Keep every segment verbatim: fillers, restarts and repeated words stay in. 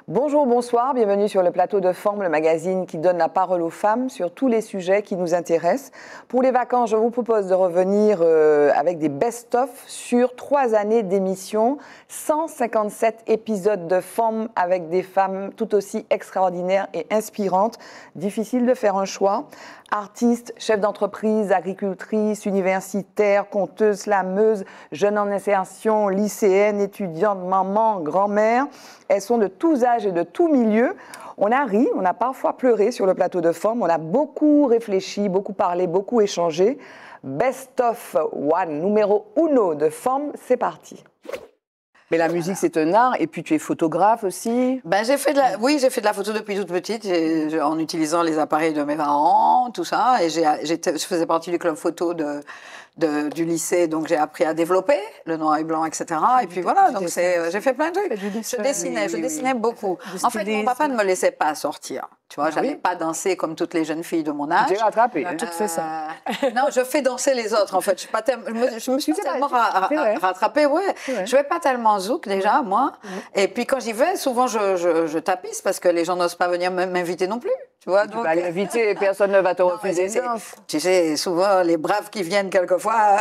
Bonjour, bonsoir, bienvenue sur le plateau de Forme, le magazine qui donne la parole aux femmes sur tous les sujets qui nous intéressent. Pour les vacances, je vous propose de revenir euh, avec des best-of sur trois années d'émission, cent cinquante-sept épisodes de Forme avec des femmes tout aussi extraordinaires et inspirantes. Difficile de faire un choix. Artistes, chefs d'entreprise, agricultrices, universitaires, conteuses, slameuses, jeunes en insertion, lycéennes, étudiantes, mamans, grand-mères. Elles sont de tous âges et de tous milieux. On a ri, on a parfois pleuré sur le plateau de Forme, on a beaucoup réfléchi, beaucoup parlé, beaucoup échangé. Best of One, numéro uno de Forme, c'est parti. Mais la musique, c'est un art, et puis tu es photographe aussi. Ben, j'ai fait de la, oui, j'ai fait de la photo depuis toute petite, et, en utilisant les appareils de mes parents, tout ça. Et j'ai, j'étais, je faisais partie du club photo de, de, du lycée, donc j'ai appris à développer le noir et blanc, et cetera. Et puis voilà, donc c'est, j'ai fait plein de trucs. Je dessinais, je dessinais beaucoup. En fait, mon papa ne me laissait pas sortir. Tu vois, j'allais pas danser comme toutes les jeunes filles de mon âge. J'ai rattrapé. On a toutes fait ça. Non, je fais danser les autres, en fait. Je, suis pas tellement, je, me, je me suis tellement ra, ra, rattrapée, ouais. Je vais pas tellement zouk déjà, moi. Et puis quand j'y vais, souvent je, je, je tapisse parce que les gens n'osent pas venir m'inviter non plus. Tu vois, tu donc... vas aller inviter, personne ne va te refuser. Tu sais, souvent les braves qui viennent quelquefois,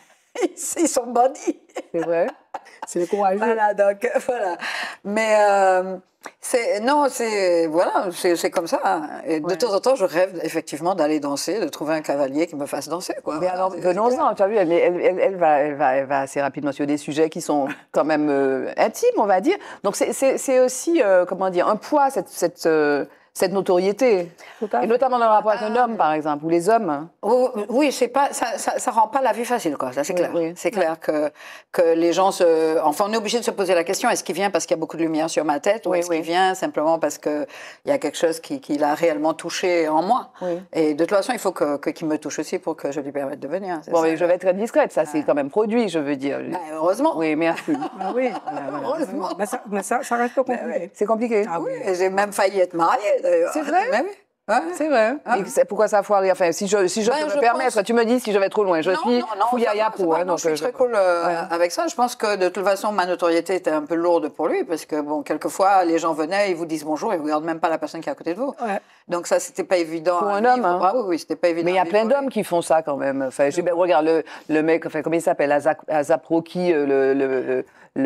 ils sont bandits. C'est vrai. C'est le courageux. Voilà, donc voilà. Mais euh, c'est non, c'est voilà, c'est comme ça. Hein. Et ouais. De temps en temps, je rêve effectivement d'aller danser, de trouver un cavalier qui me fasse danser, quoi. Mais alors, venons-en. Tu as vu, elle, elle, elle, elle, va, elle, va, elle va assez rapidement sur des sujets qui sont quand même euh, intimes, on va dire. Donc c'est aussi, euh, comment dire, un poids cette cette euh, cette notoriété, et notamment dans le rapport avec un homme, par exemple, ou les hommes. Oh, oui, c'est pas, ça, ça, ça rend pas la vie facile, quoi. Ça, c'est clair. Oui, oui. C'est clair que que les gens se, enfin, on est obligé de se poser la question est-ce qu'il vient parce qu'il y a beaucoup de lumière sur ma tête, ou oui, est-ce oui. qu'il vient simplement parce que il y a quelque chose qui, qui l'a réellement touché en moi. Oui. Et de toute façon, il faut que que qu'il me touche aussi pour que je lui permette de venir. Bon, ça. mais je vais être très discrète. Ça, c'est quand même produit, je veux dire. Ben, heureusement. Oui, merci. Ah oui, heureusement. Mais ça, mais ça, ça reste compliqué. Ben, c'est compliqué. Ah oui. J'ai même failli être mariée, d'ailleurs. C'est vrai. Ben, oui. Ouais. C'est vrai. Ah. Et pourquoi ça a foiré? Enfin, si je, si je ben, peux je me permettre, pense... tu me dis si je vais trop loin. Je non, suis fouillaya pour. Hein, donc je suis je... très cool euh, ouais. avec ça. Je pense que de toute façon, ma notoriété était un peu lourde pour lui parce que, bon, quelquefois, les gens venaient, ils vous disent bonjour et ils ne regardent même pas la personne qui est à côté de vous. Ouais. Donc ça, c'était pas évident. Pour un homme, hein. Ah oui, oui, c'était pas évident. Mais il y a plein d'hommes qui font ça quand même. Enfin, je, ben, regarde, le, le mec, enfin, comment il s'appelle, Azap Rocky, le, le, le,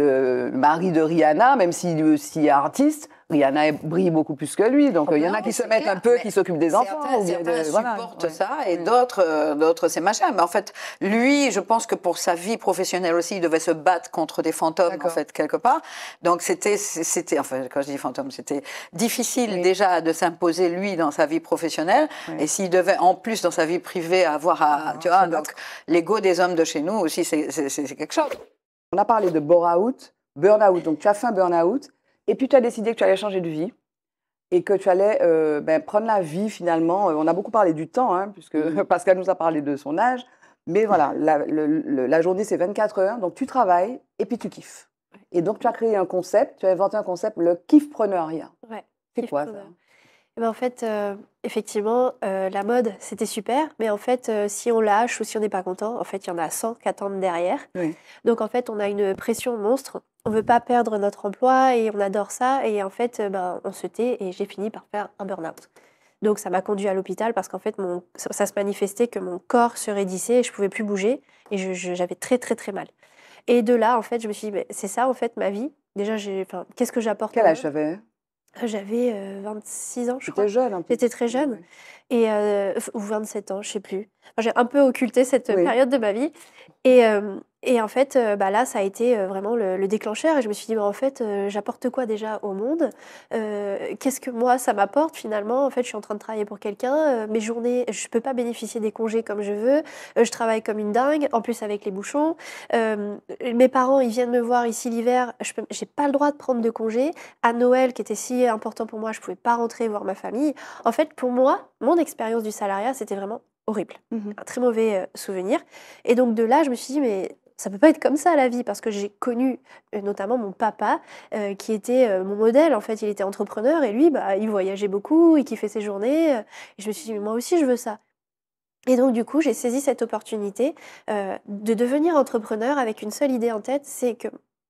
le mari de Rihanna, même s'il si est artiste, Rihanna brille beaucoup plus que lui. Donc, il oh, y en a qui se mettent clair, un peu, qui s'occupent des enfants. Certains, ou bien certains de, supportent voilà. ça et d'autres, euh, d'autres c'est machin. Mais en fait, lui, je pense que pour sa vie professionnelle aussi, il devait se battre contre des fantômes, en fait, quelque part. Donc, c'était, c'était, enfin, quand je dis fantôme, c'était difficile oui. déjà de s'imposer, lui, dans sa vie professionnelle. Oui. Et s'il devait, en plus, dans sa vie privée, avoir à, non, tu vois, donc, l'ego des hommes de chez nous aussi, c'est quelque chose. On a parlé de bore-out, burn-out. Donc, tu as fait un burn-out. Et puis, tu as décidé que tu allais changer de vie et que tu allais euh, ben, prendre la vie, finalement. On a beaucoup parlé du temps, hein, puisque Pascal nous a parlé de son âge. Mais voilà, la, le, le, la journée, c'est vingt-quatre heures. Donc, tu travailles et puis tu kiffes. Et donc, tu as créé un concept, tu as inventé un concept, le kiffpreneuriat. Ouais. C'est quoi, ça? Eh ben, en fait, euh, effectivement, euh, la mode, c'était super. Mais en fait, euh, si on lâche ou si on n'est pas content, en fait, il y en a cent qui attendent derrière. Oui. Donc, en fait, on a une pression monstre. On ne veut pas perdre notre emploi et on adore ça. Et en fait, ben, on se tait et j'ai fini par faire un burn-out. Donc, ça m'a conduit à l'hôpital parce qu'en fait, mon, ça, ça se manifestait que mon corps se raidissait et je ne pouvais plus bouger. Et j'avais très, très, très mal. Et de là, en fait, je me suis dit, c'est ça, en fait, ma vie. Déjà, qu'est-ce que j'apporte? Quel âge j'avais? J'avais euh, vingt-six ans, je crois. J'étais jeune, un peu. J'étais très jeune. Oui. Et, euh, ou vingt-sept ans, je ne sais plus. Enfin, j'ai un peu occulté cette oui. période de ma vie. Et, euh, et en fait, euh, bah là, ça a été euh, vraiment le, le déclencheur. Et je me suis dit, bah, en fait, euh, j'apporte quoi déjà au monde? euh, Qu'est-ce que moi, ça m'apporte finalement? En fait, je suis en train de travailler pour quelqu'un. Euh, mes journées, je ne peux pas bénéficier des congés comme je veux. Euh, je travaille comme une dingue, en plus avec les bouchons. Euh, mes parents, ils viennent me voir ici l'hiver. Je n'ai pas le droit de prendre de congés. À Noël, qui était si important pour moi, je ne pouvais pas rentrer voir ma famille. En fait, pour moi, mon expérience du salariat, c'était vraiment horrible. Mmh. Un très mauvais euh, souvenir. Et donc, de là, je me suis dit, mais ça ne peut pas être comme ça, la vie, parce que j'ai connu euh, notamment mon papa, euh, qui était euh, mon modèle. En fait, il était entrepreneur et lui, bah, il voyageait beaucoup, il kiffait ses journées. Euh, et je me suis dit, mais moi aussi, je veux ça. Et donc, du coup, j'ai saisi cette opportunité euh, de devenir entrepreneur avec une seule idée en tête, c'est que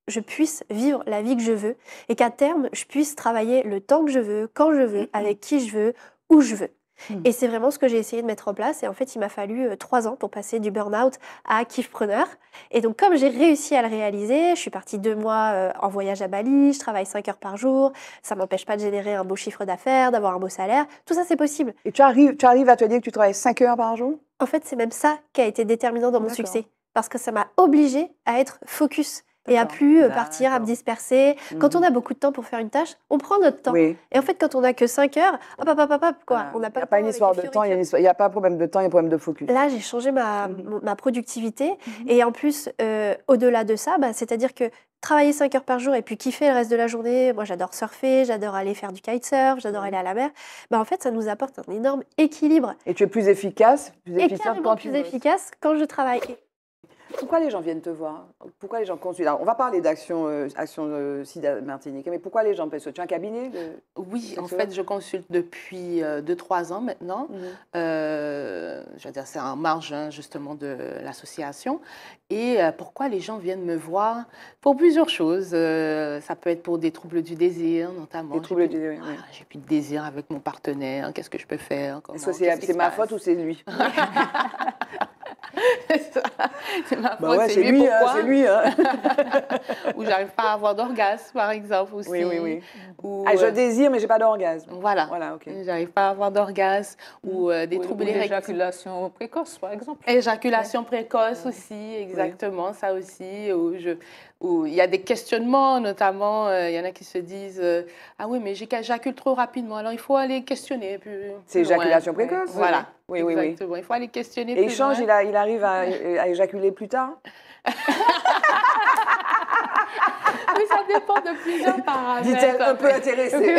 je puisse vivre la vie que je veux et qu'à terme, je puisse travailler le temps que je veux, quand je veux, avec qui je veux, où je veux. Mmh. Et c'est vraiment ce que j'ai essayé de mettre en place. Et en fait, il m'a fallu euh, trois ans pour passer du burn-out à kiffpreneur. Et donc, comme j'ai réussi à le réaliser, je suis partie deux mois euh, en voyage à Bali, je travaille cinq heures par jour, ça ne m'empêche pas de générer un beau chiffre d'affaires, d'avoir un beau salaire. Tout ça, c'est possible. Et tu arrives, tu arrives à te dire que tu travailles cinq heures par jour? En fait, c'est même ça qui a été déterminant dans mon succès. Parce que ça m'a obligée à être focus. Et à plus partir, à me disperser. Mmh. Quand on a beaucoup de temps pour faire une tâche, on prend notre temps. Oui. Et en fait, quand on n'a que cinq heures, hop, hop, hop, hop, quoi. Voilà. On n'a pas, pas une histoire de temps, il n'y a, a pas un problème de temps, il y a un problème de focus. Là, j'ai changé ma, mmh. ma productivité. Mmh. Et en plus, euh, au-delà de ça, bah, c'est-à-dire que travailler cinq heures par jour et puis kiffer le reste de la journée, moi j'adore surfer, j'adore aller faire du kitesurf, j'adore mmh. aller à la mer, bah, en fait, ça nous apporte un énorme équilibre. Et tu es plus efficace, plus et carrément plus efficace quand je travaille. Pourquoi les gens viennent te voir? Pourquoi les gens consultent? Alors, on va parler d'Action euh, Action, euh, SIDA Martinique, mais pourquoi les gens payent ça? Tu as un cabinet de... Oui, en fait, je consulte depuis euh, deux trois ans maintenant. Mm-hmm. euh, je veux dire, c'est en marge hein, justement de l'association. Et euh, pourquoi les gens viennent me voir? Pour plusieurs choses. Euh, ça peut être pour des troubles du désir, notamment. Des troubles du désir, oui. Ah, j'ai plus de désir avec mon partenaire. Qu'est-ce que je peux faire? Est-ce que c'est c'est ma passe? faute ou c'est lui? C'est ma faute, bah ouais, c'est lui, lui, hein, c'est lui. Hein. Ou j'arrive pas à avoir d'orgasme, par exemple, aussi. Oui, oui, oui. Ou, ah, je désire, mais j'ai pas d'orgasme. Voilà. Voilà, ok. J'arrive pas à avoir d'orgasme. Mmh. Ou euh, des ou, troubles ou érectiles. L'éjaculation précoce, par exemple. Éjaculation ouais. précoce aussi, exactement, oui. ça aussi. Où je, où il y a des questionnements, notamment, euh, il y en a qui se disent euh, ah oui, mais j'éjacule trop rapidement, alors il faut aller questionner. C'est éjaculation précoce. Oui. Voilà. Oui, oui, exactement. oui. Il faut aller questionner. Et il change, il, a, il arrive à, à éjaculer plus tard? Oui, ça dépend de plusieurs paramètres. Dit-elle un peu intéressée.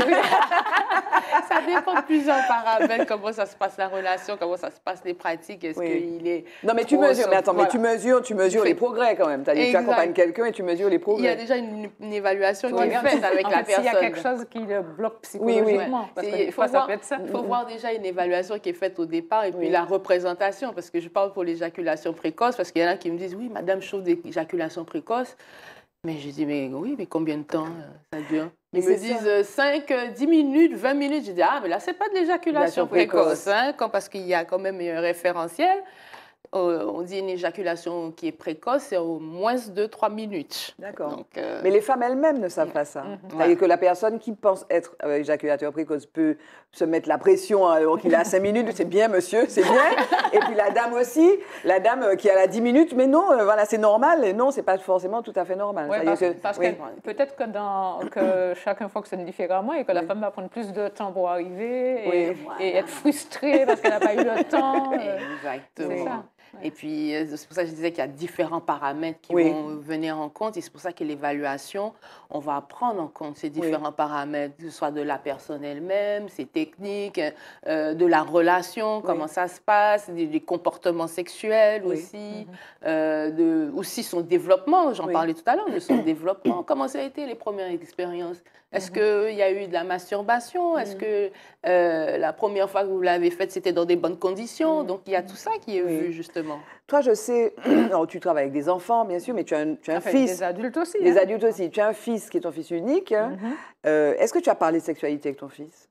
Ça dépend de plusieurs paramètres, comment ça se passe la relation, comment ça se passe les pratiques, est-ce oui. qu'il est... Non, mais tu mesures, mais attends, voilà. mais tu mesures, tu mesures les progrès quand même. Tu accompagnes quelqu'un et tu mesures les progrès. Il y a déjà une, une évaluation qui est faite avec en la fait, personne. S'il y a quelque chose qui le bloque psychologiquement, oui, oui. parce que il faut, voir, ça il faut voir déjà une évaluation qui est faite au départ et puis oui. la représentation, parce que je parle pour l'éjaculation précoce, parce qu'il y en a qui me disent, oui, madame, je souffre d'éjaculation précoce. Mais je dis, mais oui, mais combien de temps ça dure? Ils me disent euh, cinq, dix minutes, vingt minutes. Je dis, ah, mais là, c'est pas de l'éjaculation précoce, hein, parce qu'il y a quand même un référentiel. Euh, on dit une éjaculation qui est précoce, c'est au moins deux trois minutes. D'accord. Euh... Mais les femmes elles-mêmes ne savent pas ça. Mm-hmm. C'est-à-dire ouais. que la personne qui pense être euh, éjaculateur précoce peut se mettre la pression alors qu'il a cinq minutes, c'est bien monsieur, c'est bien. Et puis la dame aussi, la dame euh, qui a la dix minutes, mais non, euh, voilà, c'est normal. Et non, c'est pas forcément tout à fait normal. Ouais, parce que, parce oui. que peut-être que, dans, que chacun fonctionne différemment et que la oui. femme va prendre plus de temps pour arriver et, oui. et voilà. être frustrée parce qu'elle n'a pas eu le temps. Exactement. C'est ça. Et puis, c'est pour ça que je disais qu'il y a différents paramètres qui oui. vont venir en compte. Et c'est pour ça que l'évaluation, on va prendre en compte ces différents oui. paramètres, que ce soit de la personne elle-même, ses techniques, euh, de la relation, oui. comment ça se passe, des, des comportements sexuels oui. aussi, mm-hmm. euh, de, aussi son développement. J'en oui. parlais tout à l'heure de son développement. Comment ça a été les premières expériences? Est-ce mm-hmm. qu'il y a eu de la masturbation? Est-ce mm-hmm. que euh, la première fois que vous l'avez faite, c'était dans des bonnes conditions? Mm-hmm. Donc, il y a tout ça qui est oui. vu, justement. Toi, je sais, alors, tu travailles avec des enfants, bien sûr, mais tu as un, tu as un fils. Des adultes aussi. Des hein. adultes aussi. Tu as un fils qui est ton fils unique. Mm-hmm. euh, Est-ce que tu as parlé de sexualité avec ton fils?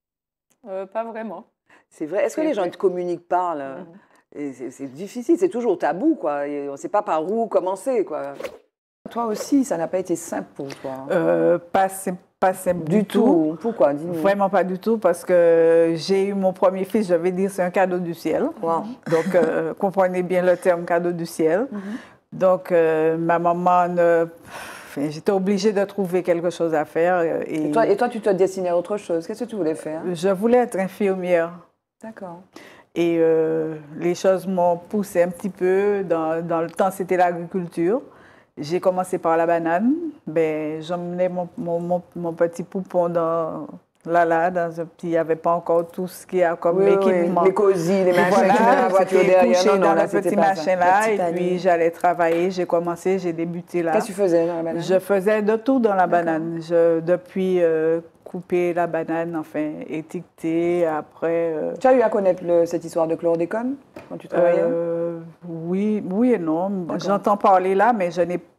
euh, Pas vraiment. C'est vrai. Est-ce que les gens te communiquent, parlent mm-hmm. C'est difficile, c'est toujours tabou, quoi. Et on ne sait pas par où commencer, quoi. Toi aussi, ça n'a pas été simple pour toi. Euh, pas simple. Pas simple du, du tout. tout. Pourquoi? Dis-nous. Vraiment pas du tout, parce que j'ai eu mon premier fils, je vais dire, c'est un cadeau du ciel. Wow. Donc, euh, comprenez bien le terme cadeau du ciel. Mm-hmm. Donc, euh, ma maman, ne... enfin, j'étais obligée de trouver quelque chose à faire. Et, et, toi, et toi, tu te destinais à autre chose. Qu'est-ce que tu voulais faire? Je voulais être infirmière. D'accord. Et euh, les choses m'ont poussé un petit peu. Dans, dans le temps, c'était l'agriculture. J'ai commencé par la banane. Ben, j'emmenais mon, mon, mon, mon petit poupon dans, là, là, dans un petit... Il n'y avait pas encore tout ce qu'il y a comme oui, équipement. Oui, les cosy, les machins, voilà, qui dans la voiture derrière. Couché non, non, dans là, le petit machin-là, et puis j'allais travailler. J'ai commencé, j'ai débuté là. Qu'est-ce que tu faisais dans la banane? Je faisais de tout dans la banane. Je, depuis... Euh, couper la banane, enfin, étiqueter, après... Euh... Tu as eu à connaître le, cette histoire de chlordécone quand tu travaillais? euh, Oui, oui et non. J'entends parler là, mais je n'ai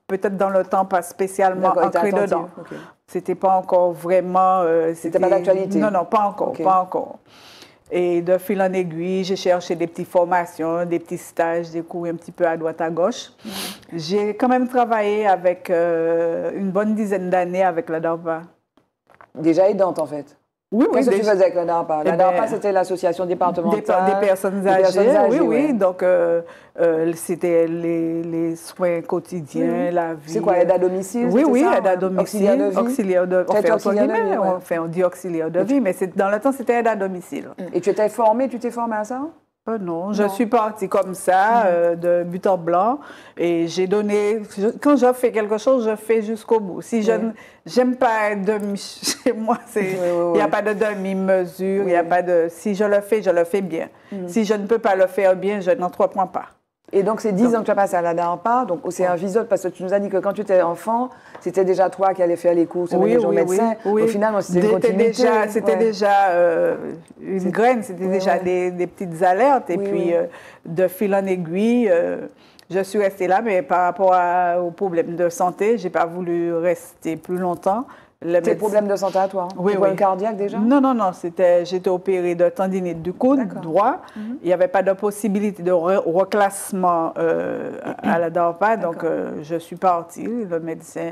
peut-être dans le temps, pas spécialement ancré dedans. Okay. C'était pas encore vraiment... Euh, c'était pas d'actualité? Non, non, pas encore, okay. pas encore. Et de fil en aiguille, j'ai cherché des petites formations, des petits stages, des cours un petit peu à droite, à gauche. Mm-hmm. J'ai quand même travaillé avec euh, une bonne dizaine d'années avec la DARPA. Déjà aidante, en fait? Oui, oui. Qu'est-ce que tu faisais avec la DARPA? La DARPA, ben, c'était l'association départementale des, des personnes âgées. Des personnes âgées oui, oui. Ouais. Donc, euh, euh, c'était les, les soins quotidiens, mmh. la vie. C'est quoi, aide à domicile? Oui, oui, ça, aide à domicile. Auxiliaire de vie? Auxiliaire de, on fait auxiliaire de vie, ouais. on, fait, on dit auxiliaire de vie, mais dans le temps, c'était aide à domicile. Et tu étais formée, tu t'es formée à ça? Euh, non, je non. suis partie comme ça, mmh. euh, de but en blanc, et j'ai donné, je, quand je fais quelque chose, je fais jusqu'au bout. Si je mmh. j'aime pas demi, chez moi, il n'y oui, oui, a oui. pas de demi-mesure, il oui. y a pas de, si je le fais, je le fais bien. Mmh. Si je ne peux pas le faire bien, je n'entreprends pas. Et donc, c'est dix ans que tu as passé à la DARPA, donc c'est un visole, parce que tu nous as dit que quand tu étais enfant, c'était déjà toi qui allais faire les cours, c'est oui, oui, médecin. Oui, oui. Au final, c'était une continuité. C'était ouais. déjà euh, une graine, c'était oui, déjà oui. Des, des petites alertes. Et oui, puis, oui. Euh, de fil en aiguille, euh, je suis restée là, mais par rapport à, aux problèmes de santé, je n'ai pas voulu rester plus longtemps. Tes problèmes de santé à toi? Oui, oui. Problème cardiaque déjà? Non, non, non. J'étais opérée de tendinite du coude droit. Mm-hmm. Il n'y avait pas de possibilité de re reclassement euh, à la DARPA, donc euh, je suis partie. Le médecin,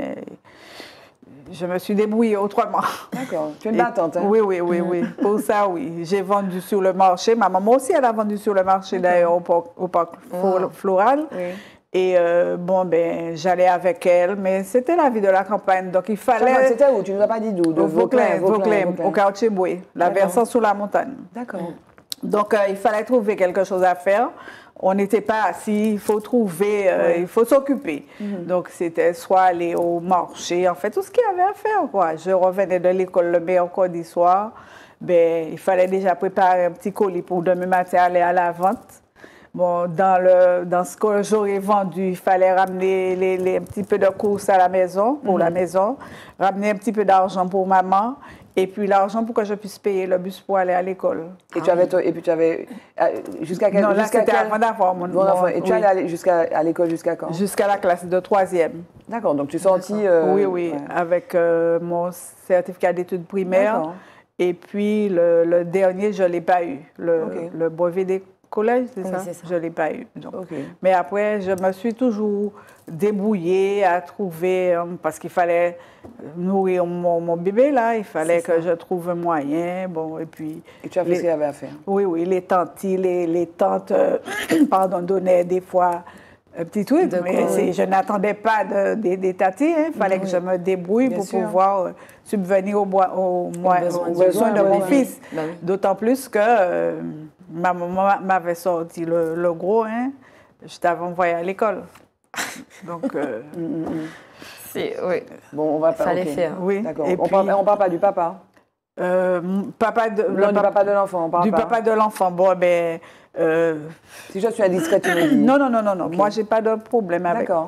je me suis débrouillée autrement. D'accord. Tu es une battante, hein? Oui, oui, oui, mm-hmm. oui. Pour ça, oui. J'ai vendu sur le marché. Ma maman aussi, elle a vendu sur le marché d'ailleurs au parc wow. floral. Oui. Et euh, bon, ben, j'allais avec elle, mais c'était la vie de la campagne, donc il fallait... C'était où? Tu ne nous as pas dit d'où? De Vauclin, Vauclin, au quartier Boué, la Versant sous la montagne. D'accord. Donc, euh, il fallait trouver quelque chose à faire. On n'était pas assis, il faut trouver, euh, ouais. il faut s'occuper. Mm-hmm. Donc, c'était soit aller au marché, en fait, tout ce qu'il y avait à faire, quoi. Je revenais de l'école le mercredi soir, ben, il fallait déjà préparer un petit colis pour demain matin aller à la vente. Bon, dans, le, dans ce que j'aurais vendu, il fallait ramener les, les, un petit peu de courses à la maison, pour mm-hmm. la maison, ramener un petit peu d'argent pour maman, et puis l'argent pour que je puisse payer le bus pour aller à l'école. Et, ah, tu avais, et puis tu avais, jusqu'à quel... Non, là c'était quel... avant d'avoir mon, mon enfant. Et tu oui. allais jusqu'à l'école jusqu'à quand? Jusqu'à la classe de troisième. D'accord, donc tu sortis... Euh, oui, oui, ouais. avec euh, mon certificat d'études primaires, et puis le, le dernier, je ne l'ai pas eu, le, okay. le brevet des collège, c'est oui, ça? ça Je ne l'ai pas eu. Donc. Okay. Mais après, je me suis toujours débrouillée à trouver, um, parce qu'il fallait nourrir mon, mon bébé, là, il fallait que ça. je trouve un moyen. Bon, et puis... Et tu as fait les, ce qu'il y avait à faire? Oui, oui, les tantis, les, les tantes, euh, pardon, donnaient des fois un petit truc, de mais oui. je n'attendais pas de, de, des tatis, il hein. fallait oui. que je me débrouille Bien pour sûr. pouvoir euh, subvenir aux, au, au, besoin, au besoin de mon oui. fils. Oui. D'autant plus que... Euh, ma maman m'avait sorti le, le gros, hein, juste avant de voyager à l'école. Donc, euh, c'est, oui. Bon, on va pas. Fallait okay. faire. Oui. D'accord. On, puis, on parle pas du papa. Euh, papa de. Non, du papa de l'enfant. Du pas. papa de l'enfant. Bon, ben. Euh, si je suis indiscrète, tu me dis. Non, non, non, non, non. Okay. Moi, j'ai pas de problème avec. D'accord.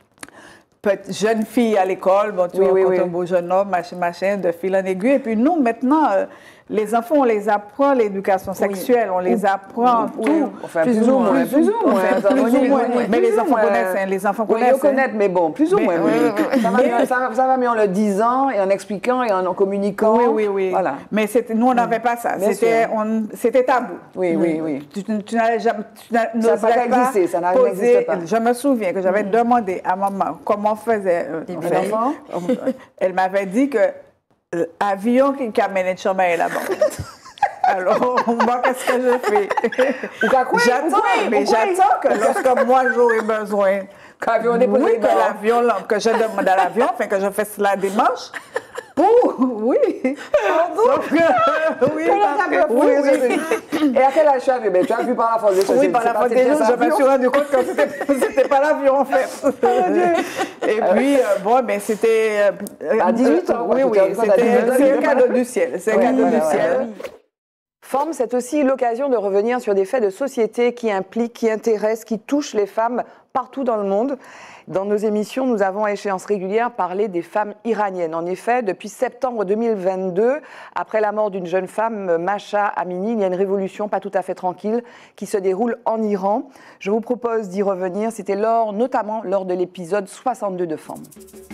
Jeune fille à l'école, bon, tu oui, rencontres oui, oui. un beau jeune homme, machin, machin, de fil en aiguille. Et puis nous, maintenant, euh, les enfants, on les apprend l'éducation sexuelle, oui. on les apprend oui. tout. Oui. Enfin, plus, plus ou moins. Plus ou moins. Plus ou moins. Mais les enfants connaissent, hein, les enfants connaissent. Oui, ils connaissent, mais bon, plus ou moins. Mais, oui, oui. Ça, va mieux, ça, va, ça va mieux en le disant et en expliquant et en, en communiquant. Oui, oui, oui. Voilà. Mais nous, on n'avait pas ça. C'était tabou. Oui, oui, oui. Tu, tu n'allais jamais... Tu ça n'a pas existé, ça n'existait pas. Je me souviens que j'avais demandé à maman comment on faisait... Fait, elle m'avait dit que l'avion qui amène de chemin là-bas. Alors, moi, qu'est-ce que je fais? J'attends, mais j'attends que lorsque moi j'aurai besoin, oui, que l'avion, que je demande à l'avion, enfin que je fasse la démarche. Pour, oui. Pardon? Que, oui, que, oui, oui. Et à quel âge tu as vu? Ben, tu as vu par la force des choses. Oui, par la force des choses, je me suis rendu compte que c'était pas l'avion, en fait. Et puis, euh, bon, ben, c'était... Euh, à dix-huit ans, oui, oui, c'est un cadeau du ciel. C'est un cadeau du ciel. Forme, c'est aussi l'occasion de revenir sur des faits de société qui impliquent, qui intéressent, qui touchent les femmes partout dans le monde. Dans nos émissions, nous avons à échéance régulière parlé des femmes iraniennes. En effet, depuis septembre deux mille vingt-deux, après la mort d'une jeune femme, Mahsa Amini, il y a une révolution pas tout à fait tranquille qui se déroule en Iran. Je vous propose d'y revenir. C'était lors, notamment lors de l'épisode soixante-deux de Forme.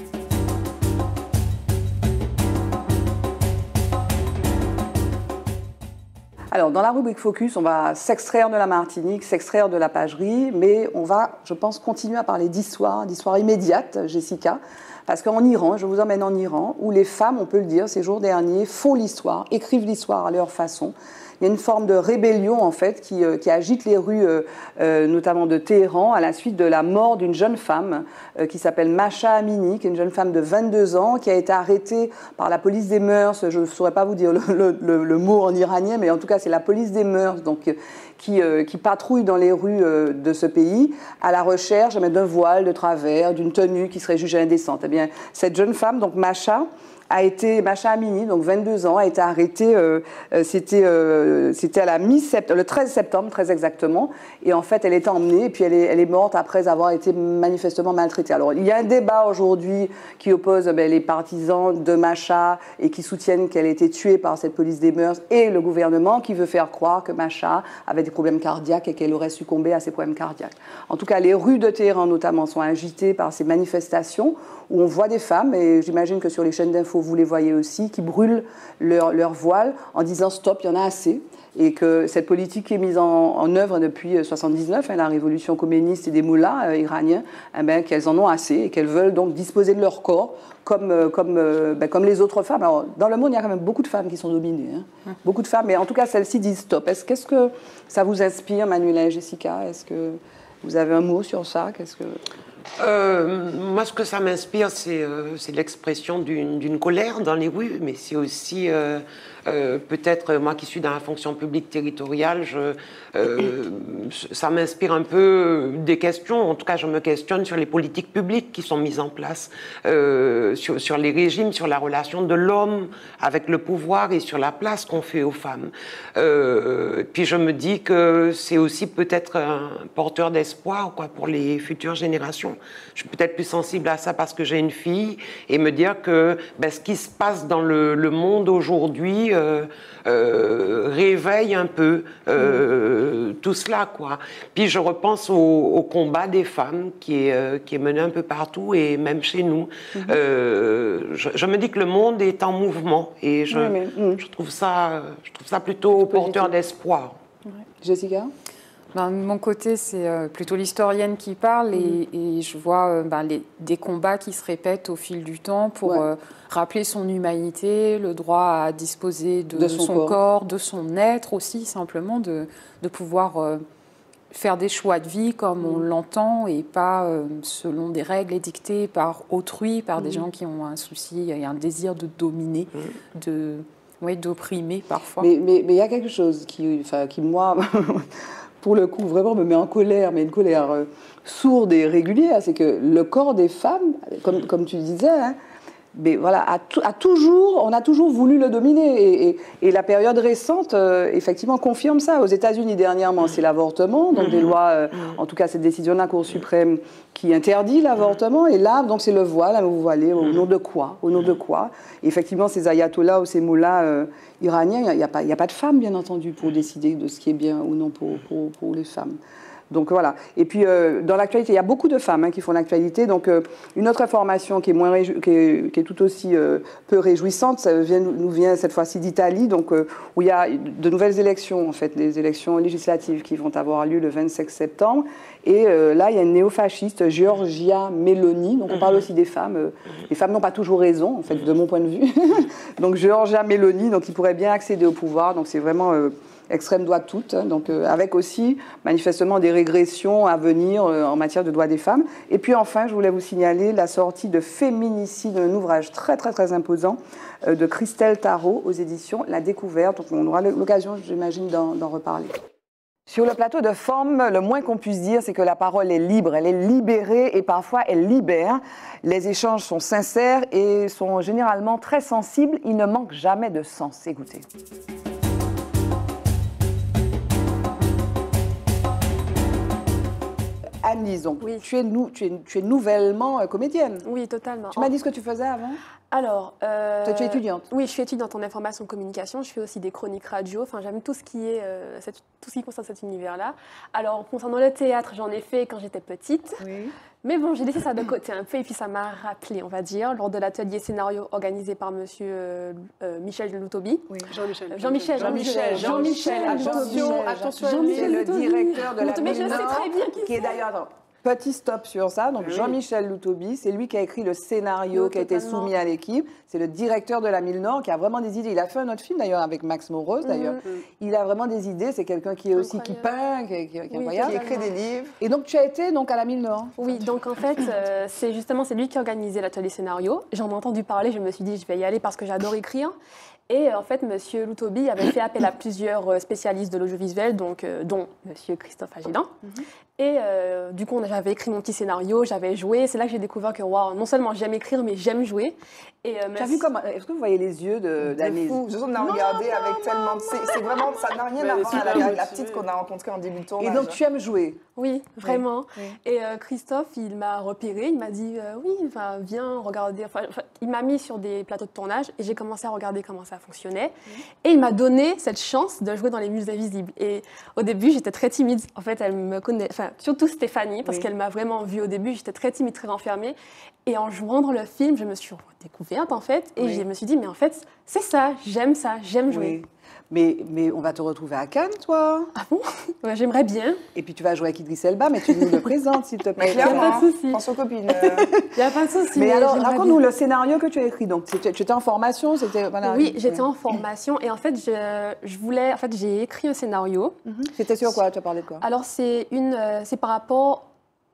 Alors, dans la rubrique Focus, on va s'extraire de la Martinique, s'extraire de la pagerie, mais on va, je pense, continuer à parler d'histoire, d'histoire immédiate, Jessica, parce qu'en Iran, je vous emmène en Iran, où les femmes, on peut le dire, ces jours derniers, font l'histoire, écrivent l'histoire à leur façon. Il y a une forme de rébellion, en fait, qui, euh, qui agite les rues, euh, euh, notamment de Téhéran, à la suite de la mort d'une jeune femme euh, qui s'appelle Mahsa Amini, qui est une jeune femme de vingt-deux ans, qui a été arrêtée par la police des mœurs. Je ne saurais pas vous dire le, le, le, le mot en iranien, mais en tout cas, c'est la police des mœurs, donc, qui, euh, qui patrouille dans les rues euh, de ce pays, à la recherche d'un voile de travers, d'une tenue qui serait jugée indécente. Eh bien, cette jeune femme, donc Mahsa, a été, Mahsa Amini, donc vingt-deux ans, a été arrêtée, euh, c'était euh, à la mi-septembre, le treize septembre très exactement, et en fait elle est emmenée, et puis elle est, elle est morte après avoir été manifestement maltraitée. Alors il y a un débat aujourd'hui qui oppose ben, les partisans de Mahsa et qui soutiennent qu'elle a été tuée par cette police des mœurs, et le gouvernement qui veut faire croire que Mahsa avait des problèmes cardiaques et qu'elle aurait succombé à ses problèmes cardiaques. En tout cas, les rues de Téhéran notamment sont agitées par ces manifestations où on voit des femmes, et j'imagine que sur les chaînes d'infos vous les voyez aussi, qui brûlent leur, leur voile en disant stop, il y en a assez, et que cette politique qui est mise en, en œuvre depuis mille neuf cent soixante-dix-neuf, hein, la révolution communiste et des moullas euh, iraniens, eh ben, qu'elles en ont assez et qu'elles veulent donc disposer de leur corps comme, euh, comme, euh, ben, comme les autres femmes. Alors, dans le monde, il y a quand même beaucoup de femmes qui sont dominées, hein. Mmh. Beaucoup de femmes, mais en tout cas, celles-ci disent stop. Est-ce, qu'est-ce que ça vous inspire, Manuela et Jessica? Est-ce que vous avez un mot sur ça? Qu'est-ce que... Euh, moi, ce que ça m'inspire, c'est euh, l'expression d'une colère dans les rues, mais c'est aussi euh, euh, peut-être, moi qui suis dans la fonction publique territoriale, je, euh, ça m'inspire un peu des questions. En tout cas, je me questionne sur les politiques publiques qui sont mises en place, euh, sur, sur les régimes, sur la relation de l'homme avec le pouvoir et sur la place qu'on fait aux femmes. Euh, puis je me dis que c'est aussi peut-être un porteur d'espoir, quoi, pour les futures générations. Je suis peut-être plus sensible à ça parce que j'ai une fille, et me dire que ben, ce qui se passe dans le, le monde aujourd'hui euh, euh, réveille un peu euh, mmh. tout cela, quoi. Puis je repense au, au combat des femmes qui est, euh, qui est mené un peu partout et même chez nous. Mmh. Euh, je, je me dis que le monde est en mouvement et je, oui, mais, mmh. je, trouve, ça, je trouve ça plutôt porteur d'espoir. Ouais. Jessica ? Ben, de mon côté, c'est euh, plutôt l'historienne qui parle, et, et je vois euh, ben, les, des combats qui se répètent au fil du temps pour ouais. euh, rappeler son humanité, le droit à disposer de, de son, son corps. corps, de son être aussi, simplement, de, de pouvoir euh, faire des choix de vie comme mmh. on l'entend, et pas euh, selon des règles édictées par autrui, par mmh. des gens qui ont un souci et un désir de dominer, mmh. de, ouais, d'opprimer parfois. Mais il mais, mais y a quelque chose qui, qui moi... pour le coup, vraiment me met en colère, mais une colère euh, sourde et régulière, c'est que le corps des femmes, comme, comme tu disais, hein, mais voilà, a, a toujours, on a toujours voulu le dominer. Et, et, et la période récente, euh, effectivement, confirme ça. Aux États-Unis, dernièrement, c'est l'avortement, donc des lois, euh, en tout cas cette décision de la Cour suprême qui interdit l'avortement. Et là, donc c'est le voile, hein, vous voilez, au nom de quoi Au nom de quoi et effectivement, ces ayatollahs ou ces mollahs euh, iraniens, il n'y a, a, a pas de femmes, bien entendu, pour décider de ce qui est bien ou non pour, pour, pour les femmes. Donc voilà. Et puis euh, dans l'actualité, il y a beaucoup de femmes hein, qui font l'actualité. Donc euh, une autre information qui est, moins qui est, qui est tout aussi euh, peu réjouissante, ça vient, nous vient cette fois-ci d'Italie, donc euh, où il y a de nouvelles élections, en fait, des élections législatives qui vont avoir lieu le vingt-cinq septembre. Et euh, là, il y a une néofasciste, Giorgia Meloni. Donc on parle aussi des femmes. Euh, les femmes n'ont pas toujours raison, en fait, de mon point de vue. Donc Giorgia Meloni, donc qui pourrait bien accéder au pouvoir. Donc c'est vraiment euh, extrême droite toute, donc euh, avec aussi manifestement des régressions à venir euh, en matière de droits des femmes. Et puis enfin, je voulais vous signaler la sortie de Féminicide, d'un ouvrage très très très imposant euh, de Christelle Tarot aux éditions La Découverte. Donc on aura l'occasion, j'imagine, d'en reparler. Sur le plateau de Forme, le moins qu'on puisse dire, c'est que la parole est libre, elle est libérée et parfois elle libère. Les échanges sont sincères et sont généralement très sensibles. Il ne manque jamais de sens. Écoutez. Anne-Lise, donc Oui. tu, es nou, tu, es, tu es nouvellement euh, comédienne. Oui, totalement. Tu m'as dit ce que tu faisais avant? Alors, euh, Toi, tu es étudiante? Oui, je suis étudiante en information communication. Je fais aussi des chroniques radio. Enfin, j'aime tout ce qui est, euh, cette- tout ce qui concerne cet univers-là. Alors, concernant le théâtre, j'en ai fait quand j'étais petite. Oui. Mais bon, j'ai laissé ça de côté un peu et puis ça m'a rappelé, on va dire, lors de l'atelier scénario organisé par Monsieur euh, euh, Michel Loutobi. Oui. Jean-Michel. Jean-Michel, Jean-Michel. Jean-Michel, Attention, attention, Jean-Michel c'est le Loutobi. directeur de la Mais je sais Mine-Nord, très bien qui qui est d'ailleurs... attends, Petit stop sur ça. Donc, Oui. Jean-Michel Loutobi, c'est lui qui a écrit le scénario Oui, qui a été totalement. soumis à l'équipe. C'est le directeur de la Mille-Nord qui a vraiment des idées. Il a fait un autre film d'ailleurs avec Max Morose d'ailleurs. Mhm. Il a vraiment des idées. C'est quelqu'un qui est aussi qui peint, qui, est- qui est- qui est Oui, incroyable. totalement. Qui écrit des livres. Et donc, tu as été donc à la Mille-Nord. Oui, donc en fait, euh, c'est justement c'est lui qui a organisé l'atelier scénario. J'en ai entendu parler, je me suis dit je vais y aller parce que j'adore écrire. Et euh, en fait, Monsieur Loutobi avait fait appel à plusieurs euh, spécialistes de l'audiovisuel, donc euh, dont Monsieur Christophe Agilan. Et euh, du coup, on- j'avais écrit mon petit scénario, j'avais joué. C'est là que j'ai découvert que waouh, non seulement j'aime écrire, mais j'aime jouer. Et euh, Tu as merci- vu comment... Est-ce que vous voyez les yeux de- d'Anne-Lise? Je on a regardé avec tellement de... C'est c'est vraiment... Ça n'a rien Mais à elle est voir super avec la, la motivée. petite qu'on a rencontrée en début de Et tournage. donc, tu aimes jouer? Oui, vraiment. oui. Et euh, Christophe, il m'a repéré, il m'a dit euh, oui, enfin, viens regarder. Enfin, enfin, il m'a mis sur des plateaux de tournage et j'ai commencé à regarder comment ça fonctionnait. Et il m'a donné cette chance de jouer dans Les Muses Invisibles. Et au début, j'étais très timide. En fait, elle me connaît, enfin, surtout Stéphanie, parce Oui. qu'elle m'a vraiment vue au début. J'étais très timide, très renfermée. Et en jouant dans le film, je me suis découverte en fait. Et Oui. je me suis dit, mais en fait, c'est ça, j'aime ça, j'aime jouer. Oui. Mais, mais on va te retrouver à Cannes, toi. Ah bon? Ouais, j'aimerais bien. Et puis tu vas jouer avec Idriss Elba, mais tu nous le présentes, s'il te plaît. Mais Il n'y a clairement, pas de souci. pense aux copines. euh, Il n'y a pas de souci. Mais alors, j'aimerais raconte-nous bien. le scénario que tu as écrit. Donc, c'était- tu étais en formation, c'était voilà. Oui, j'étais en formation et en fait, je, je voulais, en fait, j'ai écrit un scénario. C'était sur quoi? Tu as parlé de quoi? Alors, c'est une, euh, c'est par rapport,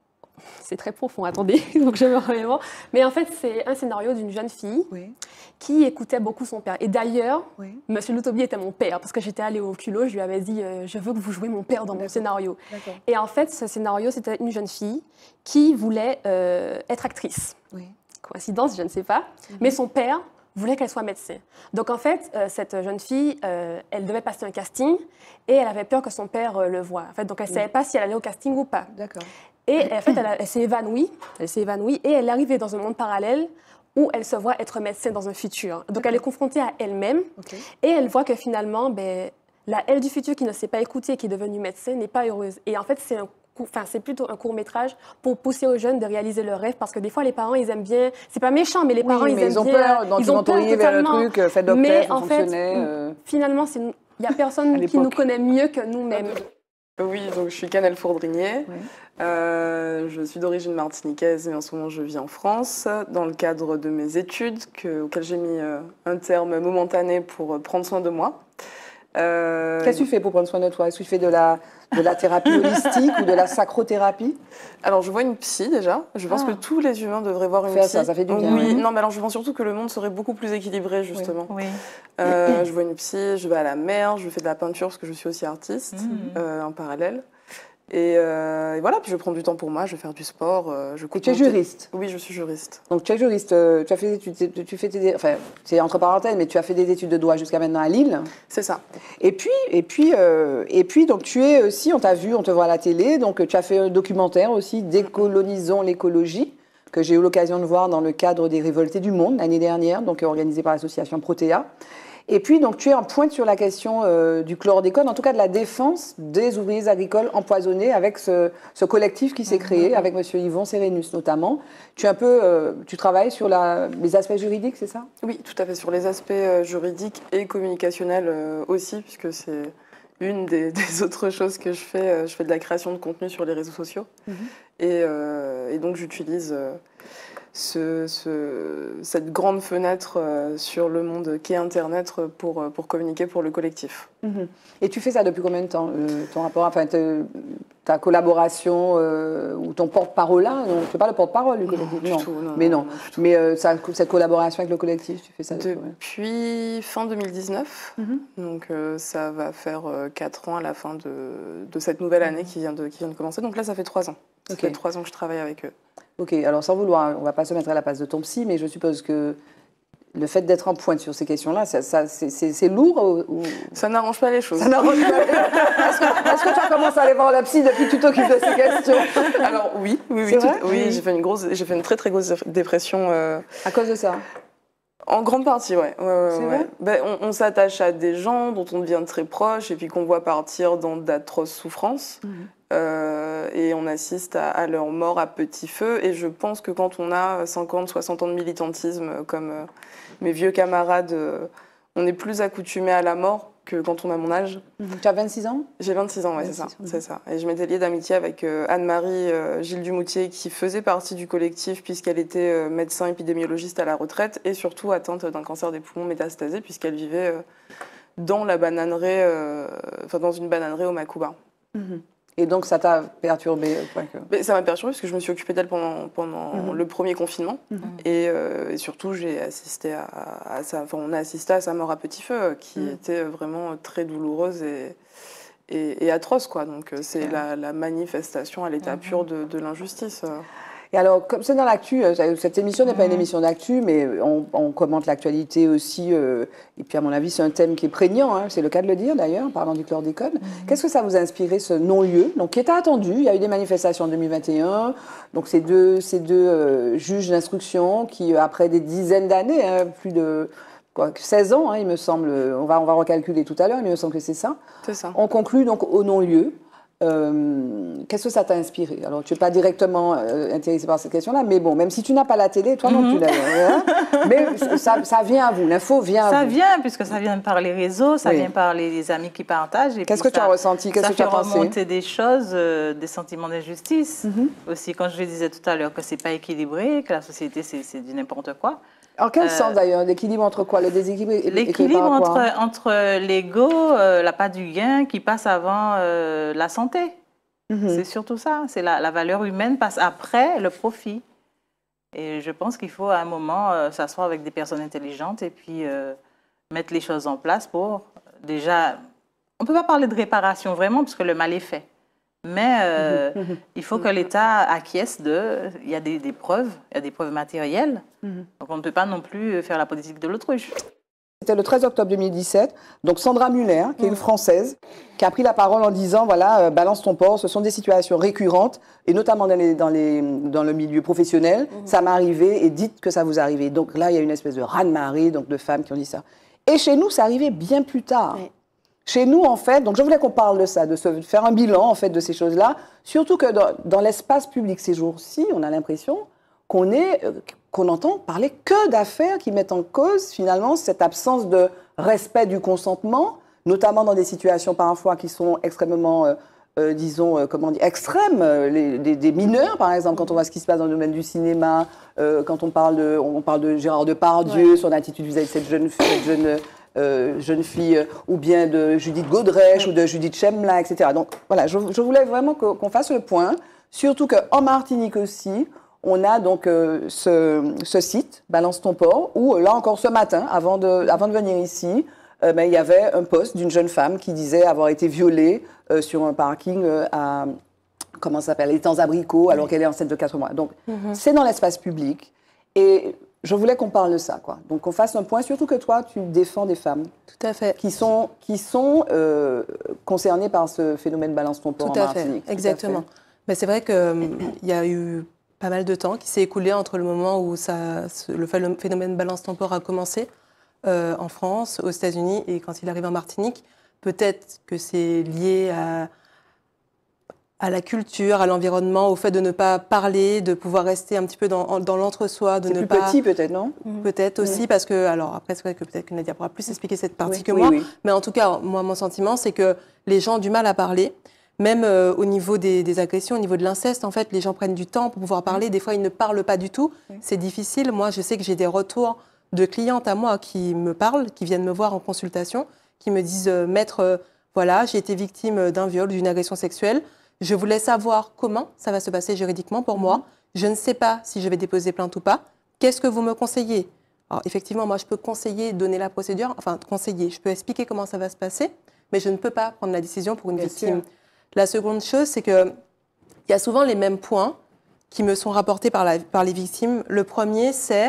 c'est très profond. Attendez, donc je me remets. Mais en fait, c'est un scénario d'une jeune fille Oui, qui écoutait beaucoup son père. Et d'ailleurs, oui. Monsieur Loutobi était mon père parce que j'étais allée au culot. Je lui avais dit, euh, je veux que vous jouiez mon père dans mon D'accord. scénario. D'accord. Et en fait, ce scénario, c'était une jeune fille qui voulait euh, être actrice. Oui. Coïncidence, je ne sais pas. Mais son père voulait qu'elle soit médecin. Donc en fait, euh, cette jeune fille, euh, elle devait passer un casting et elle avait peur que son père euh, le voie. En fait, donc elle ne savait pas si elle allait au casting ou pas. D'accord. Et en fait, elle, a- elle s'est évanouie. Elle s'est évanouie et elle est arrivée dans un monde parallèle où elle se voit être médecin dans un futur. Donc elle est confrontée à elle-même Ok. et elle voit que finalement, ben, la elle du futur qui ne s'est pas écoutée et qui est devenue médecin n'est pas heureuse. Et en fait, c'est un cou- Enfin, c'est plutôt un court métrage pour pousser aux jeunes de réaliser leurs rêves parce que des fois les parents ils aiment bien, c'est pas méchant mais les Oui, parents ils mais aiment ils ont bien, peur, donc ils, vont peur t'envoyer vers le totalement. truc, euh, faites docteur, Mais ça en fait, fonctionnait. euh. finalement c'est il y a À personne qui l'époque. nous connaît mieux que nous-mêmes. Oui, donc je suis Canel Fourdrinier. Oui. Euh, je suis d'origine martiniquaise et en ce moment je vis en France dans le cadre de mes études que, auxquelles j'ai mis euh, un terme momentané pour euh, prendre soin de moi. Euh, Qu'est-ce que tu fais pour prendre soin de toi? Est-ce que tu fais de la, de la thérapie holistique ou de la sacrothérapie? Alors je vois une psy déjà. Je pense Ah. que tous les humains devraient voir une Faire psy. ça, ça fait du bien, Oui, oui. non mais alors je pense surtout que le monde serait beaucoup plus équilibré justement. Oui. Euh, je vois une psy, je vais à la mer, je fais de la peinture parce que je suis aussi artiste euh, en parallèle. Et, euh, et voilà, puis je prends du temps pour moi, je vais faire du sport. Euh, je Et coupe tu es mon thé. juriste. Oui, je suis juriste. Donc tu es juriste, euh, tu as fait, tu, tu, tu fais tes, enfin c'est entre parenthèses, mais tu as fait des études de droit jusqu'à maintenant à Lille. C'est ça. Et puis, et puis, euh, et puis, donc tu es aussi, on t'a vu, on te voit à la télé, donc tu as fait un documentaire aussi, Décolonisons l'écologie, que j'ai eu l'occasion de voir dans le cadre des Révoltés du Monde l'année dernière, donc organisé par l'association Protea. Et puis, donc, tu es en pointe sur la question euh, du chlordécone, en tout cas de la défense des ouvriers agricoles empoisonnés avec ce, ce collectif qui s'est créé, avec monsieur Yvon Sérénus notamment. Tu, es un peu, euh, tu travailles sur la, les aspects juridiques, c'est ça? Oui, tout à fait, sur les aspects euh, juridiques et communicationnels euh, aussi, puisque c'est une des, des autres choses que je fais. Euh, je fais de la création de contenu sur les réseaux sociaux. Mhm. Et, euh, et donc, j'utilise euh, ce, ce- cette grande fenêtre euh, sur le monde qu'est Internet pour, pour communiquer pour le collectif. Mhm. Et tu fais ça depuis combien de temps, euh, ton rapport, enfin, te- ta collaboration euh, ou ton porte-parole là? Non, tu n'es pas le porte-parole du collectif, du non. tout, non, Mais non, non. non, du tout. Mais euh, ça- cette collaboration avec le collectif, tu fais ça depuis combien? Depuis fin deux mille dix-neuf, Mhm. donc euh, ça va faire euh, quatre ans à la fin de, de cette nouvelle année qui vient, de, qui vient de commencer. Donc là, ça fait trois ans. Ça Ok. fait trois ans que je travaille avec eux. Ok, alors sans vouloir, on ne va pas se mettre à la place de ton psy, mais je suppose que le fait d'être en pointe sur ces questions-là, ça, ça, c'est lourd ou... Ça n'arrange pas les choses. Ça n'arrange pas les choses. Est-ce que, est-ce que tu as commencé à aller voir la psy depuis que tu t'occupes de ces questions? Alors oui, oui, oui, tout, oui, j'ai fait une grosse, j'ai fait une très très grosse dépression. Euh... À cause de ça? En grande partie, ouais. ouais, ouais, c'est ouais. vrai ben, on, on s'attache à des gens dont on devient très proche et puis qu'on voit partir dans d'atroces souffrances. Mmh. Euh, et on assiste à, à leur mort à petit feu. Et je pense que quand on a cinquante, soixante ans de militantisme, comme euh, mes vieux camarades, euh, on est plus accoutumé à la mort que quand on a mon âge. Mmh. Tu as vingt-six ans? J'ai vingt-six ans, ouais, c'est ça, c'est ça. Et je m'étais liée d'amitié avec euh, Anne-Marie euh, Gilles Dumoutier, qui faisait partie du collectif puisqu'elle était euh, médecin épidémiologiste à la retraite et surtout atteinte d'un cancer des poumons métastasé puisqu'elle vivait euh, dans la bananeraie, euh, enfin dans une bananeraie au Macuba. Mmh. Et donc, ça t'a perturbé? Mais ça m'a perturbé parce que je me suis occupée d'elle pendant, pendant mmh. le premier confinement. Mmh. Et, euh, et surtout, j'ai assisté à, à sa, enfin, on a assisté à sa mort à petit feu, qui mmh. était vraiment très douloureuse et, et, et atroce, quoi. Donc, c'est la, la manifestation à l'état mmh. pur de, de l'injustice. Et alors, comme c'est dans l'actu, cette émission n'est pas une émission d'actu, mais on, on commente l'actualité aussi. Euh, et puis, à mon avis, c'est un thème qui est prégnant, hein, c'est le cas de le dire d'ailleurs, en parlant du chlordécone. Mm-hmm. Qu'est-ce que ça vous a inspiré, ce non-lieu, donc qui était attendu? Il y a eu des manifestations en deux mille vingt et un. Donc, ces deux, ces deux euh, juges d'instruction qui, après des dizaines d'années, hein, plus de quoi, seize ans, hein, il me semble, on va, on va recalculer tout à l'heure, mais il me semble que c'est ça. C'est ça. On conclut donc au non-lieu. Euh, Qu'est-ce que ça t'a inspiré? Alors, tu n'es pas directement euh, intéressé par cette question-là, mais bon, même si tu n'as pas la télé, toi mm-hmm. non plus d'ailleurs. Hein, mais ça, ça vient à vous, l'info vient à ça vous. Ça vient, puisque ça vient par les réseaux, ça oui. vient par les, les amis qui partagent. Qu'est-ce que tu as ressenti? Qu'est-ce que tu as pensé? Ça fait remonter des choses, euh, des sentiments d'injustice. Mm-hmm. Aussi, quand je le disais tout à l'heure, que ce n'est pas équilibré, que la société, c'est du n'importe quoi. En quel euh, sens d'ailleurs? L'équilibre entre quoi? Le déséquilibre? L'équilibre entre, entre l'ego, euh, la part du gain qui passe avant euh, la santé. Mmh. C'est surtout ça, c'est la, la valeur humaine passe après le profit. Et je pense qu'il faut à un moment euh, s'asseoir avec des personnes intelligentes et puis euh, mettre les choses en place pour déjà... On ne peut pas parler de réparation vraiment parce que le mal est fait. Mais euh, mmh. il faut que l'État acquiesce de... Il y a des, des preuves, il y a des preuves matérielles. Mmh. Donc on ne peut pas non plus faire la politique de l'autruche. C'était le treize octobre deux mille dix-sept. Donc Sandra Muller, qui est une Française, qui a pris la parole en disant, voilà, euh, balance ton porc, ce sont des situations récurrentes, et notamment dans, les, dans, les, dans le milieu professionnel, mmh. ça m'est arrivé, et dites que ça vous arrive. Donc là, il y a une espèce de raz-de-marée, donc de femmes qui ont dit ça. Et chez nous, ça arrivait bien plus tard. Oui. Chez nous, en fait, donc je voulais qu'on parle de ça, de se faire un bilan, en fait, de ces choses-là, surtout que dans, dans l'espace public ces jours-ci, on a l'impression qu'on est... Euh, qu'on entend parler que d'affaires qui mettent en cause, finalement, cette absence de respect du consentement, notamment dans des situations parfois qui sont extrêmement, euh, euh, disons, euh, comment dire, extrêmes, les, des, des mineurs, par exemple, quand on voit ce qui se passe dans le domaine du cinéma, euh, quand on parle de, on parle de Gérard Depardieu, ouais. son attitude vis-à-vis de cette jeune, cette jeune, euh, jeune fille, euh, ou bien de Judith Godrèche, ouais. ou de Judith Chemla, et cetera. Donc, voilà, je, je voulais vraiment qu'on qu'on fasse le point, surtout qu'en Martinique aussi, on a donc euh, ce, ce site, Balance ton porc, où là encore ce matin, avant de, avant de venir ici, euh, ben, il y avait un post d'une jeune femme qui disait avoir été violée euh, sur un parking euh, à, comment ça s'appelle, les Temps-Abricots, alors qu'elle est enceinte de quatre mois. Donc mm-hmm. c'est dans l'espace public et je voulais qu'on parle de ça, quoi. Donc qu'on fasse un point, surtout que toi, tu défends des femmes. Tout à fait. Qui sont, qui sont euh, concernées par ce phénomène Balance ton porc en Martinique. Tout Exactement. Mais c'est vrai qu'il euh, y a eu pas mal de temps qui s'est écoulé entre le moment où ça, le phénomène balance ton porc a commencé euh, en France, aux États-Unis et quand il arrive en Martinique. Peut-être que c'est lié à, à la culture, à l'environnement, au fait de ne pas parler, de pouvoir rester un petit peu dans, dans l'entre-soi, de ne plus pas... petit peut-être, non? Peut-être aussi, oui. parce que, alors après c'est vrai que peut-être que Nadia pourra plus expliquer cette partie oui, que oui, moi, oui. mais en tout cas, moi, mon sentiment, c'est que les gens ont du mal à parler. Même euh, au niveau des, des agressions, au niveau de l'inceste, en fait, les gens prennent du temps pour pouvoir parler. Des fois, ils ne parlent pas du tout. Oui. C'est difficile. Moi, je sais que j'ai des retours de clientes à moi qui me parlent, qui viennent me voir en consultation, qui me disent euh, « Maître, euh, voilà, j'ai été victime d'un viol, d'une agression sexuelle. Je voulais savoir comment ça va se passer juridiquement pour mm-hmm. moi. Je ne sais pas si je vais déposer plainte ou pas. Qu'est-ce que vous me conseillez ?» Alors, effectivement, moi, je peux conseiller, donner la procédure, enfin, conseiller. Je peux expliquer comment ça va se passer, mais je ne peux pas prendre la décision pour une Bien victime. Sûr. La seconde chose, c'est qu'il y a souvent les mêmes points qui me sont rapportés par, la, par les victimes. Le premier, c'est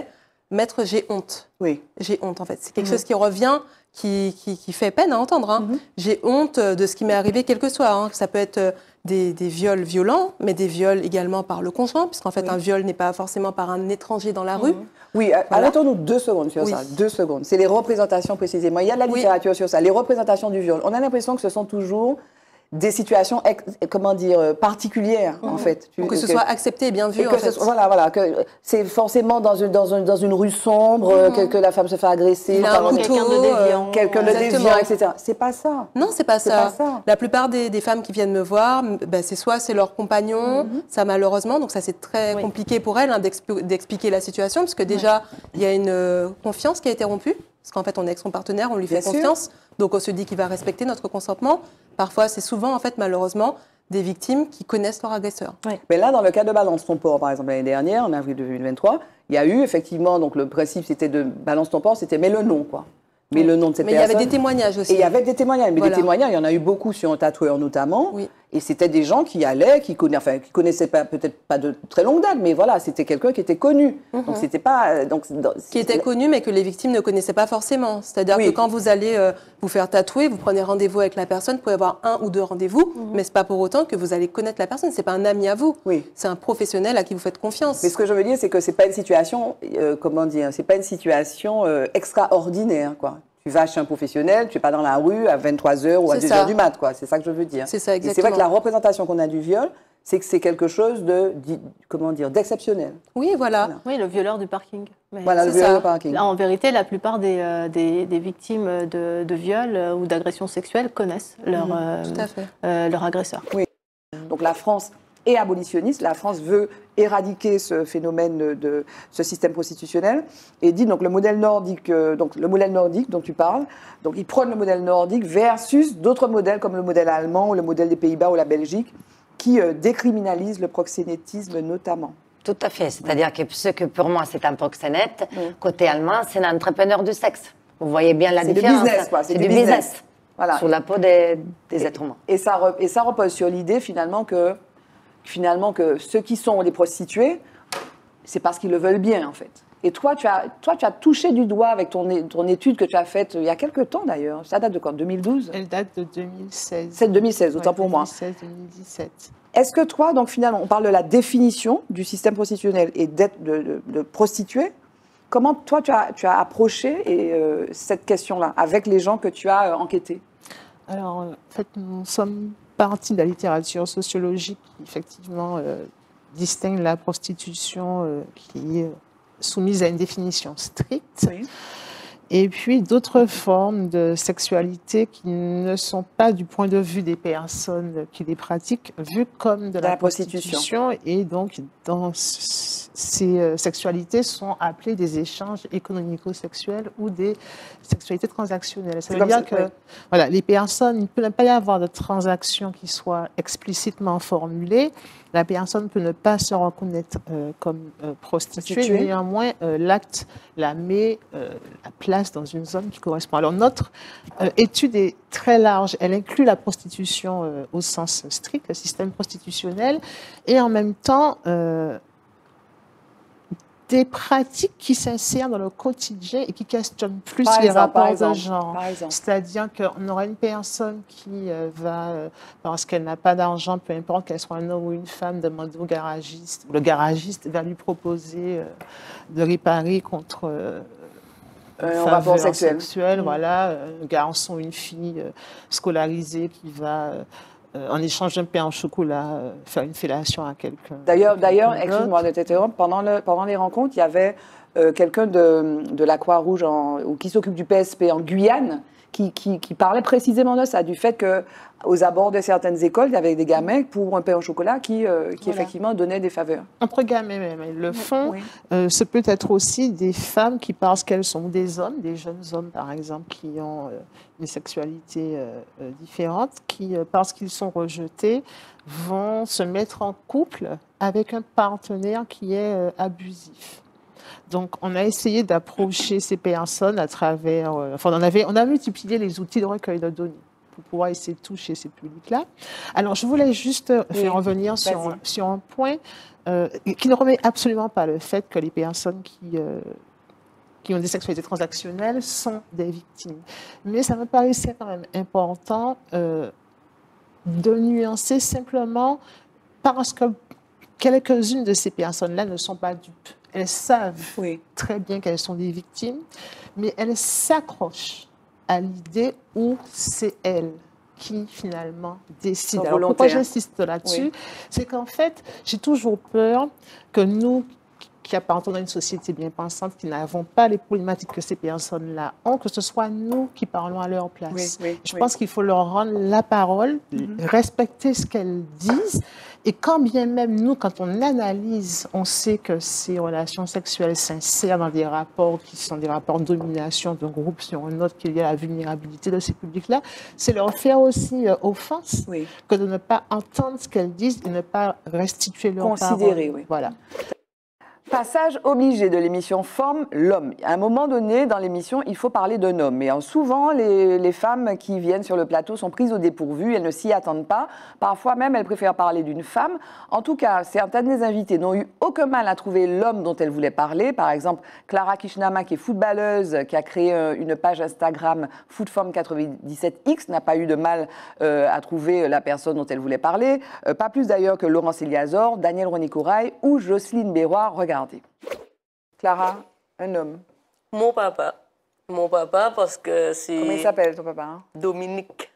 maître, j'ai honte. Oui. J'ai honte, en fait. C'est quelque Mmh. chose qui revient, qui, qui, qui fait peine à entendre. Hein. Mmh. J'ai honte de ce qui m'est arrivé, quel que soit. Hein. Ça peut être des, des viols violents, mais des viols également par le conjoint, puisqu'en fait, oui. un viol n'est pas forcément par un étranger dans la mmh. rue. Oui, voilà. Arrêtons-nous deux secondes sur oui. ça. Deux secondes. C'est les représentations précisément. Il y a de la littérature oui. sur ça. Les représentations du viol. On a l'impression que ce sont toujours des situations, comment dire, particulières, mmh. en fait. Pour que ce que, soit accepté et bien vu, et en que fait. Ce, voilà, voilà. Que c'est forcément dans une, dans une, dans une rue sombre mmh. que, que la femme se fait agresser. Il a un quelqu'un de déviant. Quelqu'un de déviant, et cetera. C'est pas ça. Non, c'est pas, pas ça. La plupart des, des femmes qui viennent me voir, ben, c'est soit c'est leur compagnon, mmh. ça malheureusement, donc ça c'est très oui. compliqué pour elles hein, d'expliquer la situation, parce que déjà, il oui. y a une euh, confiance qui a été rompue. Parce qu'en fait, on est avec son partenaire, on lui fait bien confiance, sûr. donc on se dit qu'il va respecter notre consentement. Parfois, c'est souvent, en fait, malheureusement, des victimes qui connaissent leur agresseur. Oui. Mais là, dans le cas de Balance ton port, par exemple, l'année dernière, en avril deux mille vingt-trois, il y a eu effectivement, donc le principe, c'était de Balance ton port, c'était mais le nom, quoi. Mais oui. le nom de cette mais personne. Mais il y avait des témoignages aussi. Et il y avait des témoignages. Mais voilà. des témoignages, il y en a eu beaucoup sur un tatoueur notamment. Oui. Et c'était des gens qui allaient, qui connaissaient, enfin, qui connaissaient pas, peut-être pas de très longue date, mais voilà, c'était quelqu'un qui était connu. Mm-hmm. Donc c'était pas, donc qui était connu, mais que les victimes ne connaissaient pas forcément. C'est-à-dire oui. que quand vous allez euh, vous faire tatouer, vous prenez rendez-vous avec la personne, vous pouvez avoir un ou deux rendez-vous, mm-hmm. mais c'est pas pour autant que vous allez connaître la personne. C'est pas un ami à vous. Oui. C'est un professionnel à qui vous faites confiance. Mais ce que je veux dire, c'est que c'est pas une situation, euh, comment dire, c'est pas une situation euh, extraordinaire, quoi. Tu vas chez un professionnel, tu n'es pas dans la rue à vingt-trois heures ou à deux heures du mat, quoi. C'est ça que je veux dire. C'est ça, exactement. Et c'est vrai que la représentation qu'on a du viol, c'est que c'est quelque chose de, comment dire, d'exceptionnel. Oui, voilà. voilà. Oui, le violeur du parking. Mais voilà, le violeur du parking. En vérité, la plupart des, euh, des, des victimes de, de viol euh, ou d'agressions sexuelles connaissent leur, mmh, euh, tout à fait. Euh, leur agresseur. Oui. Donc la France est abolitionniste. La France veut éradiquer ce phénomène de, de ce système prostitutionnel et dit donc le modèle nordique, euh, donc le modèle nordique dont tu parles. Donc ils prônent le modèle nordique versus d'autres modèles comme le modèle allemand ou le modèle des Pays-Bas ou la Belgique qui euh, décriminalisent le proxénétisme notamment. Tout à fait. C'est-à-dire que ce que pour moi c'est un proxénète, oui. côté allemand c'est un entrepreneur du sexe. Vous voyez bien la différence. C'est du business, quoi. C'est du, du business. business. Voilà. Sur la peau des, des et, êtres humains. Et ça, re, et ça repose sur l'idée finalement que finalement que ceux qui sont des prostituées, c'est parce qu'ils le veulent bien, en fait. Et toi, tu as, toi, tu as touché du doigt avec ton, ton étude que tu as faite il y a quelques temps, d'ailleurs. Ça date de quand, deux mille douze? Elle date de deux mille seize. C'est deux mille seize, autant ouais, pour moi. deux mille seize deux mille dix-sept. Est-ce que toi, donc finalement, on parle de la définition du système prostitutionnel et d'être de, de, de prostituée. Comment, toi, tu as, tu as approché et, euh, cette question-là avec les gens que tu as euh, enquêtés? Alors, en fait, nous sommes partie de la littérature sociologique qui, effectivement, euh, distingue la prostitution euh, qui est soumise à une définition stricte, oui. et puis d'autres formes de sexualité qui ne sont pas, du point de vue des personnes qui les pratiquent, vues comme de la, la prostitution. prostitution. Et donc, dans ces euh, sexualités sont appelées des échanges économico-sexuels ou des sexualités transactionnelles. Ça veut dire ça, que oui. voilà, les personnes, il ne peut pas y avoir de transaction qui soit explicitement formulée. La personne peut ne pas se reconnaître euh, comme euh, prostituée, prostituée, néanmoins, euh, l'acte la met, euh, la place dans une zone qui correspond. Alors, notre euh, étude est très large. Elle inclut la prostitution euh, au sens strict, le système prostitutionnel, et en même temps, euh, des pratiques qui s'insèrent dans le quotidien et qui questionnent plus par les exemple, rapports exemple, de genre. C'est-à-dire qu'on aura une personne qui euh, va, euh, parce qu'elle n'a pas d'argent, peu importe qu'elle soit un homme ou une femme, demander au garagiste. Le garagiste va lui proposer euh, de réparer contre euh, un rapport sexuel. sexuel mmh. Voilà, un garçon, une fille euh, scolarisée qui va... Euh, Euh, en échange d'un pain au chocolat, euh, faire une fellation à quelqu'un. D'ailleurs, d'ailleurs, excuse-moi de t'interrompre, pendant, le, pendant les rencontres, il y avait euh, quelqu'un de, de la Croix-Rouge ou qui s'occupe du P S P en Guyane qui, qui, qui parlait précisément de ça, du fait qu'aux abords de certaines écoles, il y avait des gamins pour un pain au chocolat qui, euh, qui voilà. effectivement donnaient des faveurs. Entre gamins même, ils le font. Oui. Euh, ce peut être aussi des femmes qui, parce qu'elles sont des hommes, des jeunes hommes par exemple, qui ont euh, une sexualité euh, euh, différente, qui, euh, parce qu'ils sont rejetés, vont se mettre en couple avec un partenaire qui est euh, abusif. Donc, on a essayé d'approcher ces personnes à travers... Euh, enfin, on, avait, on a multiplié les outils de recueil de données pour pouvoir essayer de toucher ces publics-là. Alors, je voulais juste oui, faire revenir sur, sur un point euh, qui ne remet absolument pas le fait que les personnes qui, euh, qui ont des sexualités transactionnelles sont des victimes. Mais ça me paraissait quand même important euh, de nuancer simplement parce que quelques-unes de ces personnes-là ne sont pas dupes. Elles savent oui. très bien qu'elles sont des victimes, mais elles s'accrochent à l'idée où c'est elles qui finalement décident. Alors, pourquoi j'insiste là-dessus, oui. c'est qu'en fait, j'ai toujours peur que nous, qui appartenons à une société bien pensante, qui n'avons pas les problématiques que ces personnes-là ont, que ce soit nous qui parlons à leur place. Oui, oui, Je oui. pense qu'il faut leur rendre la parole, mm-hmm. respecter ce qu'elles disent, et quand bien même nous, quand on analyse, on sait que ces relations sexuelles s'insèrent dans des rapports qui sont des rapports de domination d'un groupe sur un autre, qu'il y a la vulnérabilité de ces publics-là, c'est leur faire aussi euh, offense oui. que de ne pas entendre ce qu'elles disent et ne pas restituer leur parole. Considérer, oui. Voilà. Passage obligé de l'émission Forme, l'homme. À un moment donné, dans l'émission, il faut parler d'un homme. Et souvent, les, les femmes qui viennent sur le plateau sont prises au dépourvu, elles ne s'y attendent pas. Parfois même, elles préfèrent parler d'une femme. En tout cas, certaines des invitées n'ont eu aucun mal à trouver l'homme dont elles voulaient parler. Par exemple, Clara Kishnama, qui est footballeuse, qui a créé une page Instagram Footform quatre-vingt-dix-sept X, n'a pas eu de mal euh, à trouver la personne dont elle voulait parler. Euh, pas plus d'ailleurs que Laurence Eliazor, Daniel Ronicorail ou Jocelyne Béroir. Regardez. Clara, un homme. Mon papa. Mon papa, parce que c'est... Comment il s'appelle, ton papa hein? Dominique.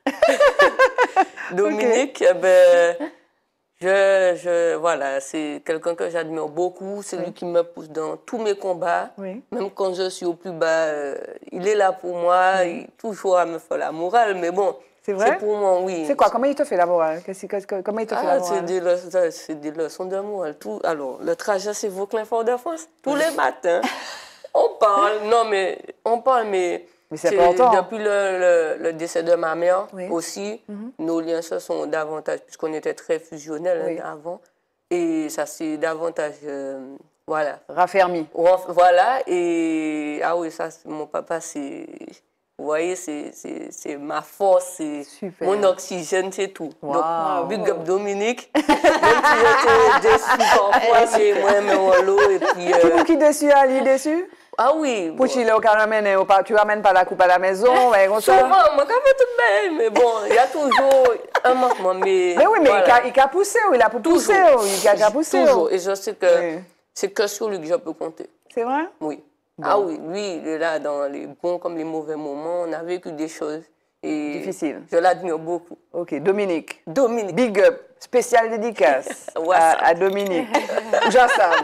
Dominique, okay. eh ben, je, je, voilà, c'est quelqu'un que j'admire beaucoup. C'est oui. lui qui me pousse dans tous mes combats. Oui. Même quand je suis au plus bas, euh, il est là pour moi, oui. il, toujours à me faire la morale. Mais bon, c'est vrai? C'est pour moi, oui. C'est quoi? Comment il te fait la morale? Comment il te ah, fait la morale? C'est des, des leçons de morale. Tout, alors, le trajet, c'est Vauclin-Fort-de-France. Tous les matins, on parle. Non, mais on parle, mais... Mais c'est important. Depuis le, le, le décès de ma mère oui. aussi, mm-hmm. nos liens se sont davantage, puisqu'on était très fusionnels oui. hein, avant. Et ça s'est davantage... Euh, voilà. Raffermi. Voilà. Et... Ah oui, ça, mon papa, c'est... Vous voyez, c'est ma force, c'est mon oxygène, c'est tout. Wow. Donc, big up Dominique. Même si j'étais déçue parfois, c'est moi, mais Wallo. Et puis. Euh... Tu qui déçu, Ali, déçu? Ah oui. Pour Chile, au caramel, tu ramènes pas la coupe à la maison, ouais, comme ça. Souvent, moi, quand même tout bien, mais bon, il y a toujours un manquement. Mais, mais oui, mais voilà. il a poussé, il a poussé, il a poussé. Toujours, et je sais que oui. c'est que sur lui que je peux compter. C'est vrai? Oui. Bon. Ah oui, lui, il est là dans les bons comme les mauvais moments. On a vécu des choses. Et difficiles. Je l'admire beaucoup. Ok, Dominique. Dominique. Big up. Spécial dédicace à, à Dominique. J'en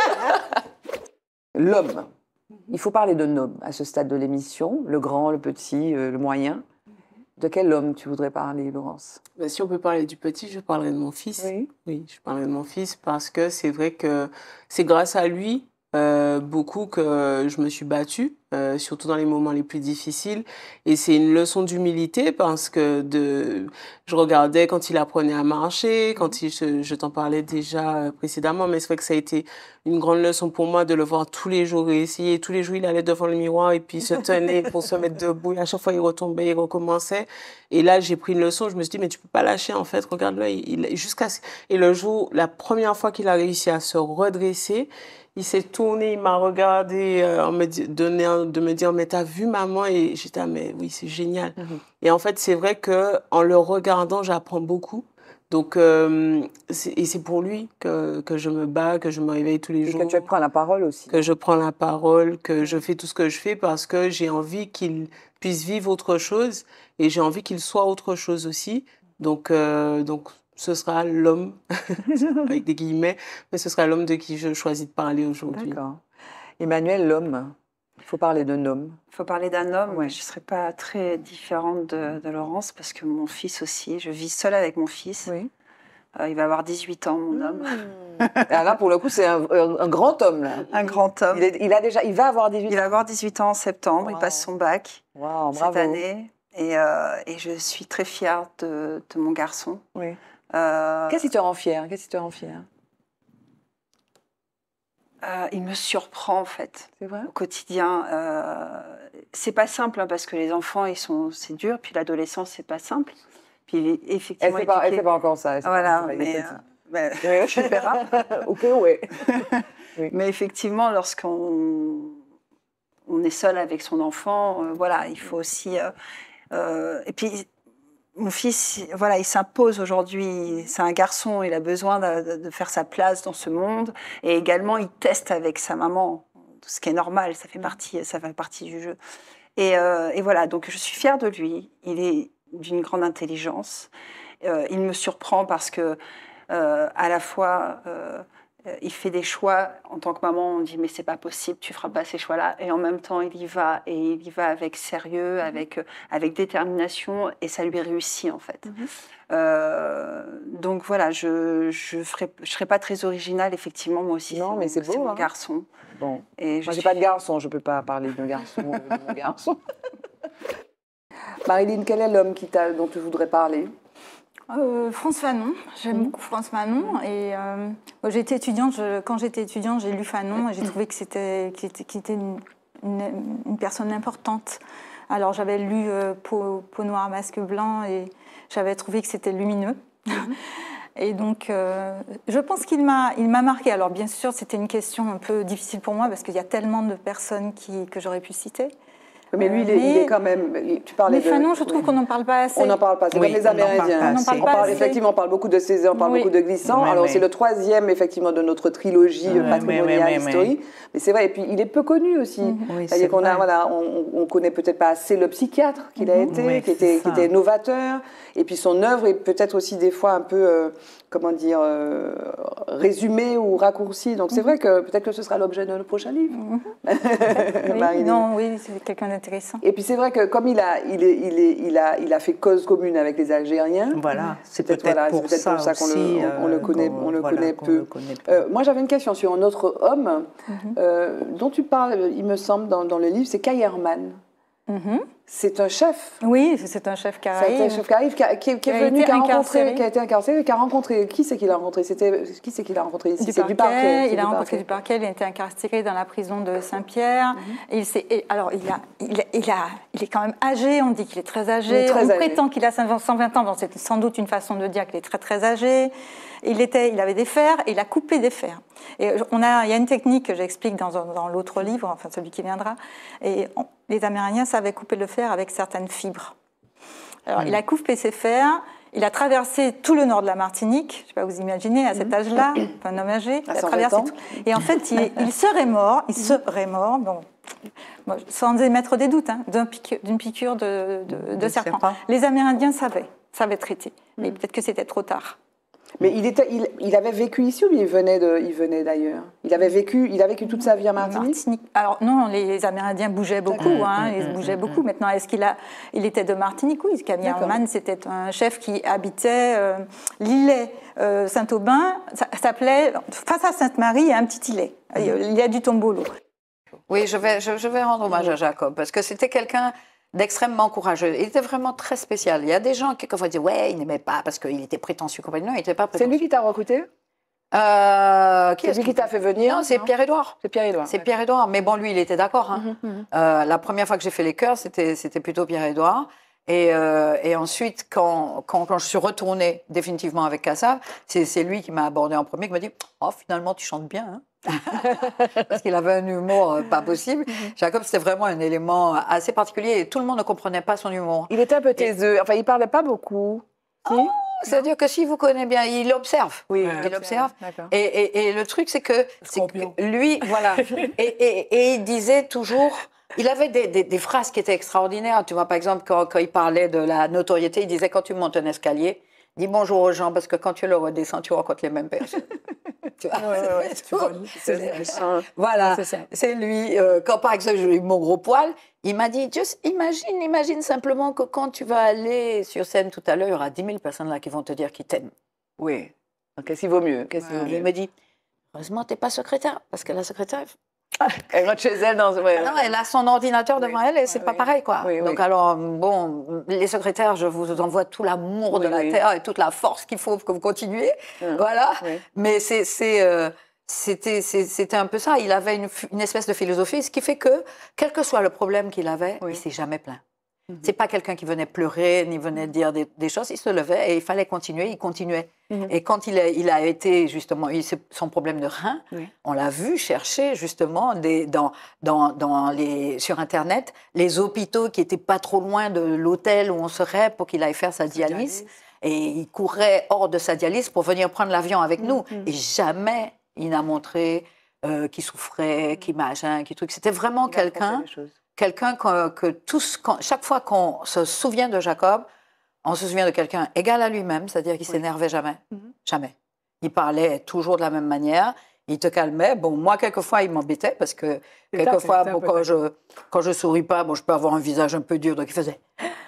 L'homme. Il faut parler d'un homme à ce stade de l'émission. Le grand, le petit, euh, le moyen. De quel homme tu voudrais parler, Laurence? Ben, si on peut parler du petit, je parlerai de mon fils. Oui. Oui, je parlerai de mon fils parce que c'est vrai que c'est grâce à lui Euh, beaucoup que je me suis battue, euh, surtout dans les moments les plus difficiles. Et c'est une leçon d'humilité parce que de, je regardais quand il apprenait à marcher, quand il, je, je t'en parlais déjà précédemment, mais c'est vrai que ça a été une grande leçon pour moi de le voir tous les jours réessayer. Tous les jours, il allait devant le miroir et puis se tenait pour se mettre debout. Et à chaque fois, il retombait, il recommençait. Et là, j'ai pris une leçon. Je me suis dit, mais tu peux pas lâcher, en fait. Regarde-le. Il, il, jusqu'à... Et le jour, la première fois qu'il a réussi à se redresser, il s'est tourné, il m'a regardé euh, en me donnant, de me dire, mais t'as vu maman? Et j'étais, ah, mais oui, c'est génial. Mm-hmm. Et en fait, c'est vrai qu'en le regardant, j'apprends beaucoup. Donc, euh, et c'est pour lui que, que je me bats, que je me réveille tous les et jours. Que tu prends la parole aussi. Que je prends la parole, que je fais tout ce que je fais parce que j'ai envie qu'il puisse vivre autre chose et j'ai envie qu'il soit autre chose aussi. Donc, euh, donc ce sera l'homme, avec des guillemets, mais ce sera l'homme de qui je choisis de parler aujourd'hui. D'accord. Emmanuel, l'homme. Il faut parler d'un homme. Il faut parler d'un homme, ouais. Je ne serais pas très différente de, de Laurence parce que mon fils aussi, je vis seule avec mon fils. Oui. Euh, il va avoir dix-huit ans, mon mmh. homme. Et là, pour le coup, c'est un, un, un grand homme. Là. Un grand homme. Il, est, il, a déjà, il va avoir dix-huit ans. Il va avoir dix-huit ans en septembre. Wow. Il passe son bac wow, cette bravo. année. Et, euh, et je suis très fière de, de mon garçon. Oui. Euh, Qu'est-ce qui te rend fière? Qu'est-ce qui te rend fière? Euh, il me surprend en fait. C'est vrai? Au quotidien. Euh, c'est pas simple hein, parce que les enfants, ils sont, c'est dur. Puis l'adolescence, c'est pas simple. Puis il est effectivement. Elle ne fait pas encore ça. Voilà, pas, mais. Euh, ben, je verrai. Ok, ouais. Oui. Mais effectivement, lorsqu'on on est seul avec son enfant. Euh, voilà, il faut aussi. Euh, euh, et puis, mon fils, voilà, il s'impose aujourd'hui. C'est un garçon, il a besoin de, de faire sa place dans ce monde. Et également, il teste avec sa maman, ce qui est normal. Ça fait partie, ça fait partie du jeu. Et, euh, et voilà, donc je suis fière de lui. Il est d'une grande intelligence. Euh, il me surprend parce que, euh, à la fois. Euh, Il fait des choix, en tant que maman, on dit mais c'est pas possible, tu feras pas ces choix-là. Et en même temps, il y va, et il y va avec sérieux, avec, avec détermination, et ça lui réussit en fait. Mm-hmm. euh, donc voilà, je je ferai, je serai pas très originale, effectivement, moi aussi. Non, mais c'est beau. C'est mon hein. garçon. Bon, et moi je j'ai suis... pas de garçon, je peux pas parler de garçon. de mon garçon. Marilyn, quel est l'homme qui t'a, dont tu voudrais parler? Euh, France Fanon, j'aime mmh. beaucoup France Fanon et euh, j'étais étudiante, je, quand j'étais étudiante j'ai lu Fanon et j'ai trouvé que c'était, qu'il était, qu'il était une, une, une personne importante. Alors j'avais lu euh, Peau, Peau noire, masque blanc et j'avais trouvé que c'était lumineux. Mmh. Et donc euh, je pense qu'il m'a, il m'a marqué. Alors bien sûr c'était une question un peu difficile pour moi parce qu'il y a tellement de personnes qui, que j'aurais pu citer. Mais lui, il est, mais, il est quand même. Tu parlais mais de. Fanon, je trouve oui. qu'on n'en parle pas assez. On n'en parle pas. C'est oui, comme les Amérindiens. On en parle on pas parle, assez. effectivement, on parle beaucoup de Césaire, on parle oui. beaucoup de Glissant. Oui, Alors, oui. c'est le troisième, effectivement, de notre trilogie oui, patrimoniale oui, oui, historique. Oui. Mais c'est vrai, et puis il est peu connu aussi. Mm-hmm. Oui, c'est-à-dire qu'on a, voilà, on, on connaît peut-être pas assez le psychiatre qu'il a été, oui, qui, était, qui était novateur. Et puis son œuvre est peut-être aussi des fois un peu, euh, comment dire, euh, résumée ou raccourcie. Donc c'est mm-hmm. vrai que peut-être que ce sera l'objet de notre prochain livre. Mm-hmm. oui, non, oui, c'est quelqu'un d'intéressant. Et puis c'est vrai que comme il a, il est, il est, il a, il a fait cause commune avec les Algériens. Voilà, c'est peut-être, peut-être voilà, pour, peut-être ça pour ça qu'on aussi, le, on, on le connaît, on le voilà, connaît peu. Le connaît peu. Euh, moi j'avais une question sur un autre homme mm-hmm. euh, dont tu parles, il me semble, dans, dans le livre, c'est Cayerman. Mm-hmm. C'est un chef. Oui, c'est un chef qui arrive. C'est un chef qui arrive, qui, a, qui, qui, qui est venu, qui a, rencontré, qui a été incarcéré, qui a rencontré. Qui c'est qu'il a rencontré C'était qui c'est qu'il a rencontré ici? Du c'est parquet, du parquet. Il a rencontré du parquet. Il a été incarcéré dans la prison de Saint-Pierre. Mm-hmm. Et il s'est, et, alors il a, il, a, il a, il est quand même âgé. On dit qu'il est très âgé. Est très on âgé. prétend qu'il a cent vingt ans. Bon, c'est sans doute une façon de dire qu'il est très très âgé. Il était, il avait des fers et il a coupé des fers. Et on a, il y a une technique que j'explique dans, dans l'autre livre, enfin celui qui viendra. Et on, les Amérindiens savaient couper le fer avec certaines fibres. Alors, mmh. il a coupé ses fers, il a traversé tout le nord de la Martinique, je ne sais pas vous imaginez, à cet âge-là, un homme âgé, il a traversé tout. Et en fait, il, il serait mort, il serait mort, bon, sans émettre des doutes, hein, d'une piqûre, d'une piqûre de, de, de, de serpent. serpent. Les Amérindiens savaient, savaient traiter, mais mmh. peut-être que c'était trop tard. Mais il, était, il, il avait vécu ici ou il venait, de, il venait d'ailleurs? Il avait vécu, il a vécu toute sa vie en Martinique, Martinique. Alors non, les Amérindiens bougeaient beaucoup, hein, ils bougeaient beaucoup. Maintenant, est-ce qu'il a, il était de Martinique? Oui, Cayerman, c'était un chef qui habitait euh, l'îlet euh, Saint-Aubin, ça s'appelait, face à Sainte-Marie, il y a un petit îlet, il y a du Tombolo. Oui, je vais, je, je vais rendre hommage à Jacob, parce que c'était quelqu'un d'extrêmement courageux. Il était vraiment très spécial. Il y a des gens qui vont dire ouais, il n'aimait pas parce qu'il était prétentieux. Non, il n'était pas prétentieux. C'est lui qui t'a recruté? euh, C'est lui qui t'a fait venir? Non, c'est Pierre-Édouard. C'est Pierre-Édouard. C'est Pierre-Édouard. Mais bon, lui, il était d'accord. Hein. Mm-hmm. euh, la première fois que j'ai fait les chœurs, c'était, c'était plutôt Pierre-Édouard. Et, euh, et ensuite, quand, quand, quand je suis retournée définitivement avec Kassav, c'est, c'est lui qui m'a abordé en premier, qui m'a dit « Oh, finalement, tu chantes bien. Hein » Parce qu'il avait un humour euh, pas possible. Mm-hmm. Jacob, c'était vraiment un élément assez particulier et tout le monde ne comprenait pas son humour. Il était un peu taiseux. Enfin, il parlait pas beaucoup. Si oh, c'est-à-dire que s'il vous connaît bien, il observe. Oui, il observe. Et, et, et le truc, c'est que, c'est que lui, voilà. et, et, et il disait toujours... Il avait des, des, des phrases qui étaient extraordinaires. Tu vois, par exemple, quand, quand il parlait de la notoriété, il disait, quand tu montes un escalier, dis bonjour aux gens, parce que quand tu le redescends, tu rencontres les mêmes personnes. Tu vois, ouais, ouais, c'est, ouais, c'est, c'est, voilà, c'est, c'est lui. Euh, quand, par exemple, j'ai eu mon gros poil, il m'a dit, juste imagine, imagine simplement que quand tu vas aller sur scène tout à l'heure, il y aura dix mille personnes là qui vont te dire qu'ils t'aiment. Oui. Donc, qu'est-ce qu'il vaut mieux, qu'est-ce qu'il vaut mieux? Il me dit, heureusement, tu n'es pas secrétaire, parce que la secrétaire... Elle rentre chez elle dans... Ouais. Non, elle a son ordinateur devant oui. elle et c'est ouais, pas oui. pareil, quoi. Oui, Donc oui. alors, bon, les secrétaires, je vous envoie tout l'amour oui, de la oui. terre et toute la force qu'il faut que vous continuiez, mmh. voilà. Oui. Mais c'est, c'est, euh, c'était, c'est, c'était un peu ça. Il avait une, une espèce de philosophie, ce qui fait que, quel que soit le problème qu'il avait, oui. il s'est jamais plaint. Mm-hmm. C'est pas quelqu'un qui venait pleurer, ni venait dire des, des choses. Il se levait et il fallait continuer, il continuait. Mm-hmm. Et quand il a, il a été, justement, il, son problème de rein, oui. on l'a vu chercher, justement, des, dans, dans, dans les, sur Internet, les hôpitaux qui étaient pas trop loin de l'hôtel où on serait pour qu'il aille faire sa dialyse. dialyse. Et il courait hors de sa dialyse pour venir prendre l'avion avec mm-hmm. nous. Et jamais il n'a montré euh, qu'il souffrait, mm-hmm. qu'il machin, qu'il truc. C'était vraiment quelqu'un... Quelqu'un que, que tous, quand, chaque fois qu'on se souvient de Jacob, on se souvient de quelqu'un égal à lui-même, c'est-à-dire qu'il ne oui. s'énervait jamais. Mm-hmm. Jamais. Il parlait toujours de la même manière, il te calmait. Bon, moi, quelquefois, il m'embêtait parce que, et quelquefois, bon, quand je quand je souris pas, bon, je peux avoir un visage un peu dur, donc il faisait...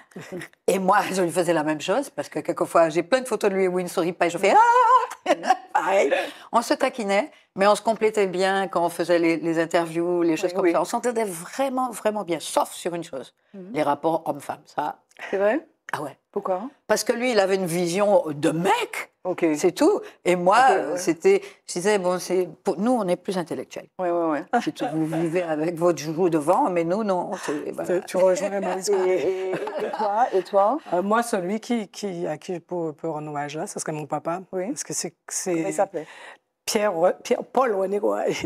Et moi, je lui faisais la même chose, parce que quelquefois, j'ai plein de photos de lui où il ne sourit pas, et je fais ah. Pareil. On se taquinait, mais on se complétait bien quand on faisait les, les interviews, les choses oui, comme oui. ça. On s'entendait vraiment, vraiment bien, sauf sur une chose, mm-hmm. les rapports hommes-femmes. Ça. C'est vrai? Ah ouais. Pourquoi? Parce que lui, il avait une vision de mec, okay. c'est tout. Et moi, okay, ouais. c'était, je disais, bon, c'est, pour nous, on est plus intellectuels. Oui, oui, oui. C'est tout, vous vivez avec votre joue devant, mais nous, non. Voilà. Tu rejoins ma et, et, et toi, et toi euh, Moi, celui qui, qui, à qui je peux, peux rendre hommage, là, ce serait mon papa. Oui. Parce que c'est... c'est Comment il s'appelait? Pierre, Pierre, Paul René, quoi. Et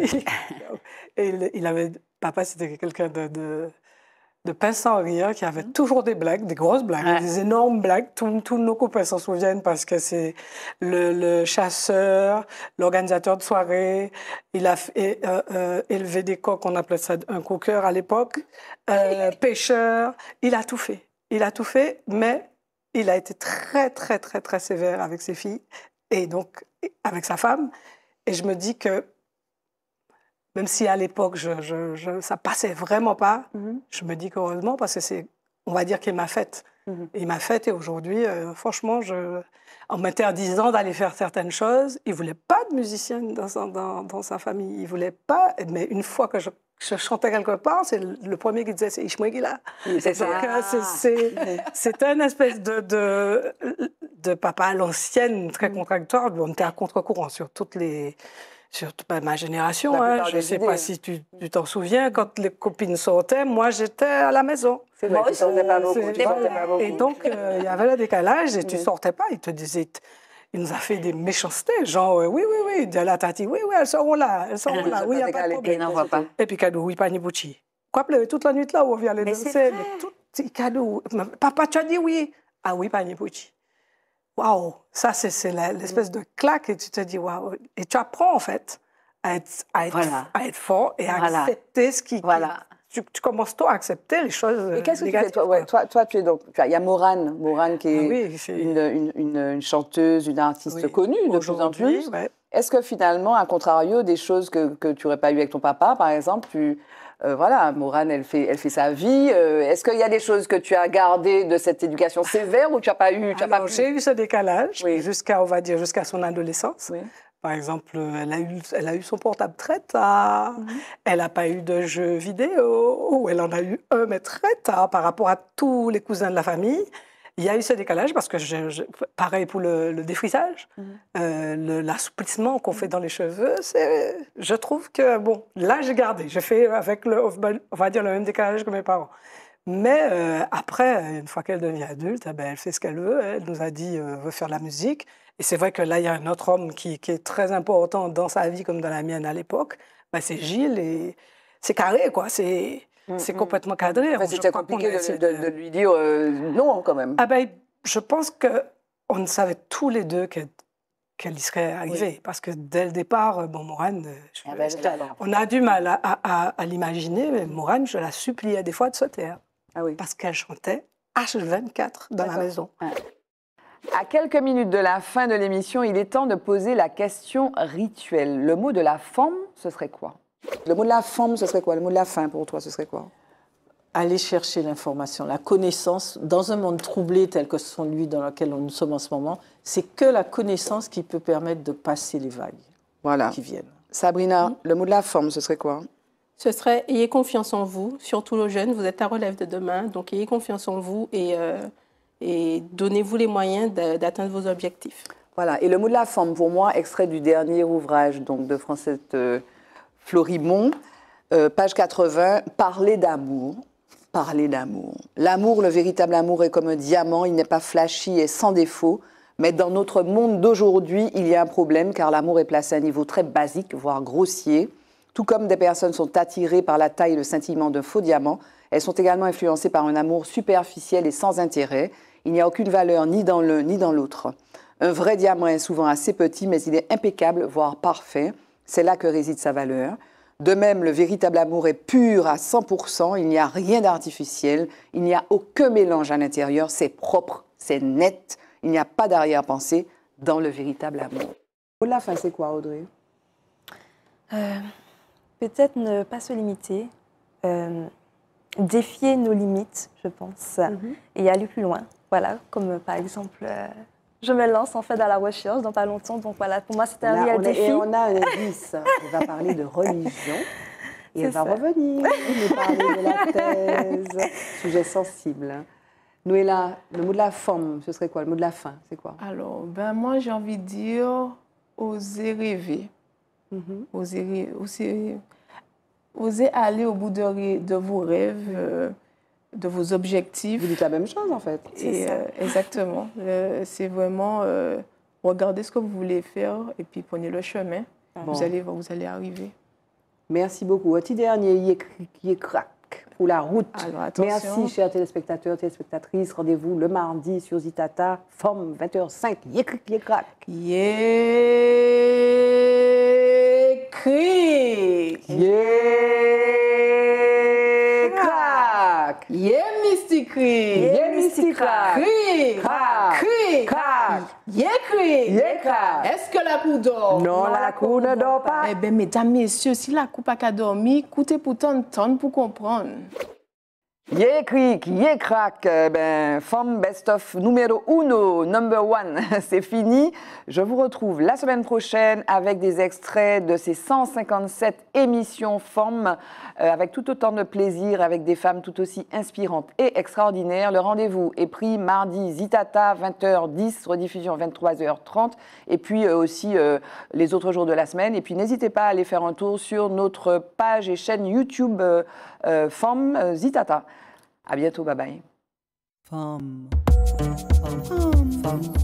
il, il avait... Papa, c'était quelqu'un de... de de pince sans rire, qui avait toujours des blagues, des grosses blagues, ouais. des énormes blagues. Tous nos copains s'en souviennent parce que c'est le, le chasseur, l'organisateur de soirée. Il a fait, euh, euh, élevé des coqs, on appelait ça un coqueur à l'époque, euh, pêcheur. Il a tout fait. Il a tout fait, mais il a été très, très, très, très sévère avec ses filles et donc avec sa femme. Et je me dis que même si à l'époque, je, je, je, ça passait vraiment pas, mm-hmm. je me dis qu'heureusement, parce que c'est, on va dire qu'il m'a faite. Mm-hmm. Il m'a faite et aujourd'hui, euh, franchement, je, en m'interdisant d'aller faire certaines choses, il ne voulait pas de musicienne dans, dans, dans sa famille. Il ne voulait pas, mais une fois que je, je chantais quelque part, c'est le, le premier qui disait, c'est Ishmael là. C'est ça. C'était une espèce de, de, de papa à l'ancienne, très mm-hmm. contradictoire. On était à contre-courant sur toutes les... Surtout pas ma génération, hein. Je ne sais idées. pas si tu t'en souviens, quand les copines sortaient, moi j'étais à la maison. C'est vrai, tu sortais pas beaucoup. Tu sortais pas beaucoup. Et donc il euh, y avait le décalage et tu ne mmh. sortais pas. Il te disait, il nous a fait des méchancetés, genre euh, oui, oui, oui, de la tati, oui, oui, elles seront là, elles seront là, oui, il n'y a pas de problème. Et, pas. et puis cadeau, oui, pas ni bouchi. Quoi, pleurer toute la nuit là où on vient les danser, mais tout cadeau. Papa, tu as dit oui. Ah oui, pas ni bouchi. Waouh, ça c'est l'espèce de claque et tu te dis waouh. Et tu apprends en fait à être, à être, voilà. à être fort et à voilà. accepter ce qui... Voilà. Tu, tu commences toi à accepter les choses. Et qu'est-ce que tu fais toi, ouais, toi, toi, tu es donc... Il y a Morane, Morane qui est, ah oui, est... Une, une, une, une chanteuse, une artiste oui. connue de plus en plus. Ouais. Est-ce que finalement, à contrario, des choses que, que tu n'aurais pas eues avec ton papa, par exemple, tu... Euh, voilà, Morane, elle fait, elle fait sa vie. Euh, Est-ce qu'il y a des choses que tu as gardées de cette éducation sévère ou tu n'as pas eu, tu as pas pu... J'ai eu ce décalage oui. jusqu'à, on va dire, jusqu'à son adolescence. Oui. Par exemple, elle a eu, elle a eu son portable très tard. Mm-hmm. Elle n'a pas eu de jeux vidéo. Ou elle en a eu un, mais très tard par rapport à tous les cousins de la famille. Il y a eu ce décalage parce que, je, je, pareil pour le, le défrisage, mmh. euh, l'assouplissement qu'on mmh. fait dans les cheveux, je trouve que, bon, là, j'ai gardé. J'ai fait avec, le, on va dire, le même décalage que mes parents. Mais euh, après, une fois qu'elle devient adulte, eh ben, elle fait ce qu'elle veut. Elle nous a dit euh, veut faire de la musique. Et c'est vrai que là, il y a un autre homme qui, qui est très important dans sa vie comme dans la mienne à l'époque. Ben, c'est Gilles et c'est carré, quoi. C'est... C'est mmh, complètement cadré. Enfin, c'était compliqué de, de, de lui dire euh, non, quand même. Ah ben, je pense qu'on savait tous les deux qu'elle qu'elle y serait arrivée. Oui. Parce que dès le départ, bon, Morane, je, ah ben, on a du mal à, à, à l'imaginer, mais Morane, je la suppliais des fois de se taire. Ah oui. Parce qu'elle chantait H vingt-quatre dans la maison. Ouais. À quelques minutes de la fin de l'émission, il est temps de poser la question rituelle. Le mot de la femme, ce serait quoi ? Le mot de la femme, ce serait quoi? Le mot de la fin, pour toi, ce serait quoi? Aller chercher l'information, la connaissance. Dans un monde troublé tel que celui dans lequel nous sommes en ce moment, c'est que la connaissance qui peut permettre de passer les vagues voilà. qui viennent. Sabrina, mmh. le mot de la femme, ce serait quoi? Ce serait « ayez confiance en vous », surtout les jeunes, vous êtes la relève de demain, donc ayez confiance en vous et, euh, et donnez-vous les moyens d'atteindre vos objectifs. Voilà, et le mot de la femme, pour moi, extrait du dernier ouvrage donc, de Francette... Euh, Florimond, euh, page quatre-vingts, « Parler d'amour ». parler d'amour. L'amour, le véritable amour est comme un diamant, il n'est pas flashy et sans défaut. Mais dans notre monde d'aujourd'hui, il y a un problème car l'amour est placé à un niveau très basique, voire grossier. Tout comme des personnes sont attirées par la taille et le scintillement d'un faux diamant, elles sont également influencées par un amour superficiel et sans intérêt. Il n'y a aucune valeur ni dans l'un ni dans l'autre. Un vrai diamant est souvent assez petit, mais il est impeccable, voire parfait. C'est là que réside sa valeur. De même, le véritable amour est pur à cent pour cent, il n'y a rien d'artificiel, il n'y a aucun mélange à l'intérieur, c'est propre, c'est net, il n'y a pas d'arrière-pensée dans le véritable amour. Pour la fin, c'est quoi, Audrey? euh, Peut-être ne pas se limiter, euh, défier nos limites, je pense, mm-hmm. et aller plus loin. Voilà, comme euh, par exemple, euh, je me lance en fait dans la recherche dans pas longtemps, donc voilà, pour moi c'était un réel défi. Et on a un indice, on va parler de religion, et elle va revenir, nous parler de la thèse, sujet sensible. Noéla, le mot de la femme, ce serait quoi? Le mot de la fin, c'est quoi? Alors, ben moi j'ai envie de dire, oser rêver. Mm-hmm. oser, oser, oser aller au bout de, de vos rêves, euh, de vos objectifs. Vous dites la même chose en fait. Et, euh, exactement. euh, c'est vraiment euh, regardez ce que vous voulez faire et puis prenez le chemin. Bon. Vous, allez, vous allez arriver. Merci beaucoup. Un petit dernier qui est crack pour la route. Alors, merci chers téléspectateurs, téléspectatrices. Rendez-vous le mardi sur Zitata, Forme vingt heures cinq. Yécrac, yécrac. Yécrac. Yécrac. Yé mysticri. Yé mysticrac. Cri. Crac. Cri. Crac. Yécri. Yécrac. Est-ce que la cour dort? Non, la cour ne dort pas. Eh bien, mesdames, messieurs, si la cour n'a pas dormi, écoutez pourtant une tonne pour comprendre. Yécrac, yécrac, ben, Femme Best of numéro uno, number one, c'est fini. Je vous retrouve la semaine prochaine avec des extraits de ces cent cinquante-sept émissions Femmes, euh, avec tout autant de plaisir, avec des femmes tout aussi inspirantes et extraordinaires. Le rendez-vous est pris mardi, Zitata, vingt heures dix, rediffusion vingt-trois heures trente, et puis euh, aussi euh, les autres jours de la semaine. Et puis n'hésitez pas à aller faire un tour sur notre page et chaîne YouTube euh, euh, Femmes euh, Zitata. À bientôt, bye bye. Femme. Femme. Femme.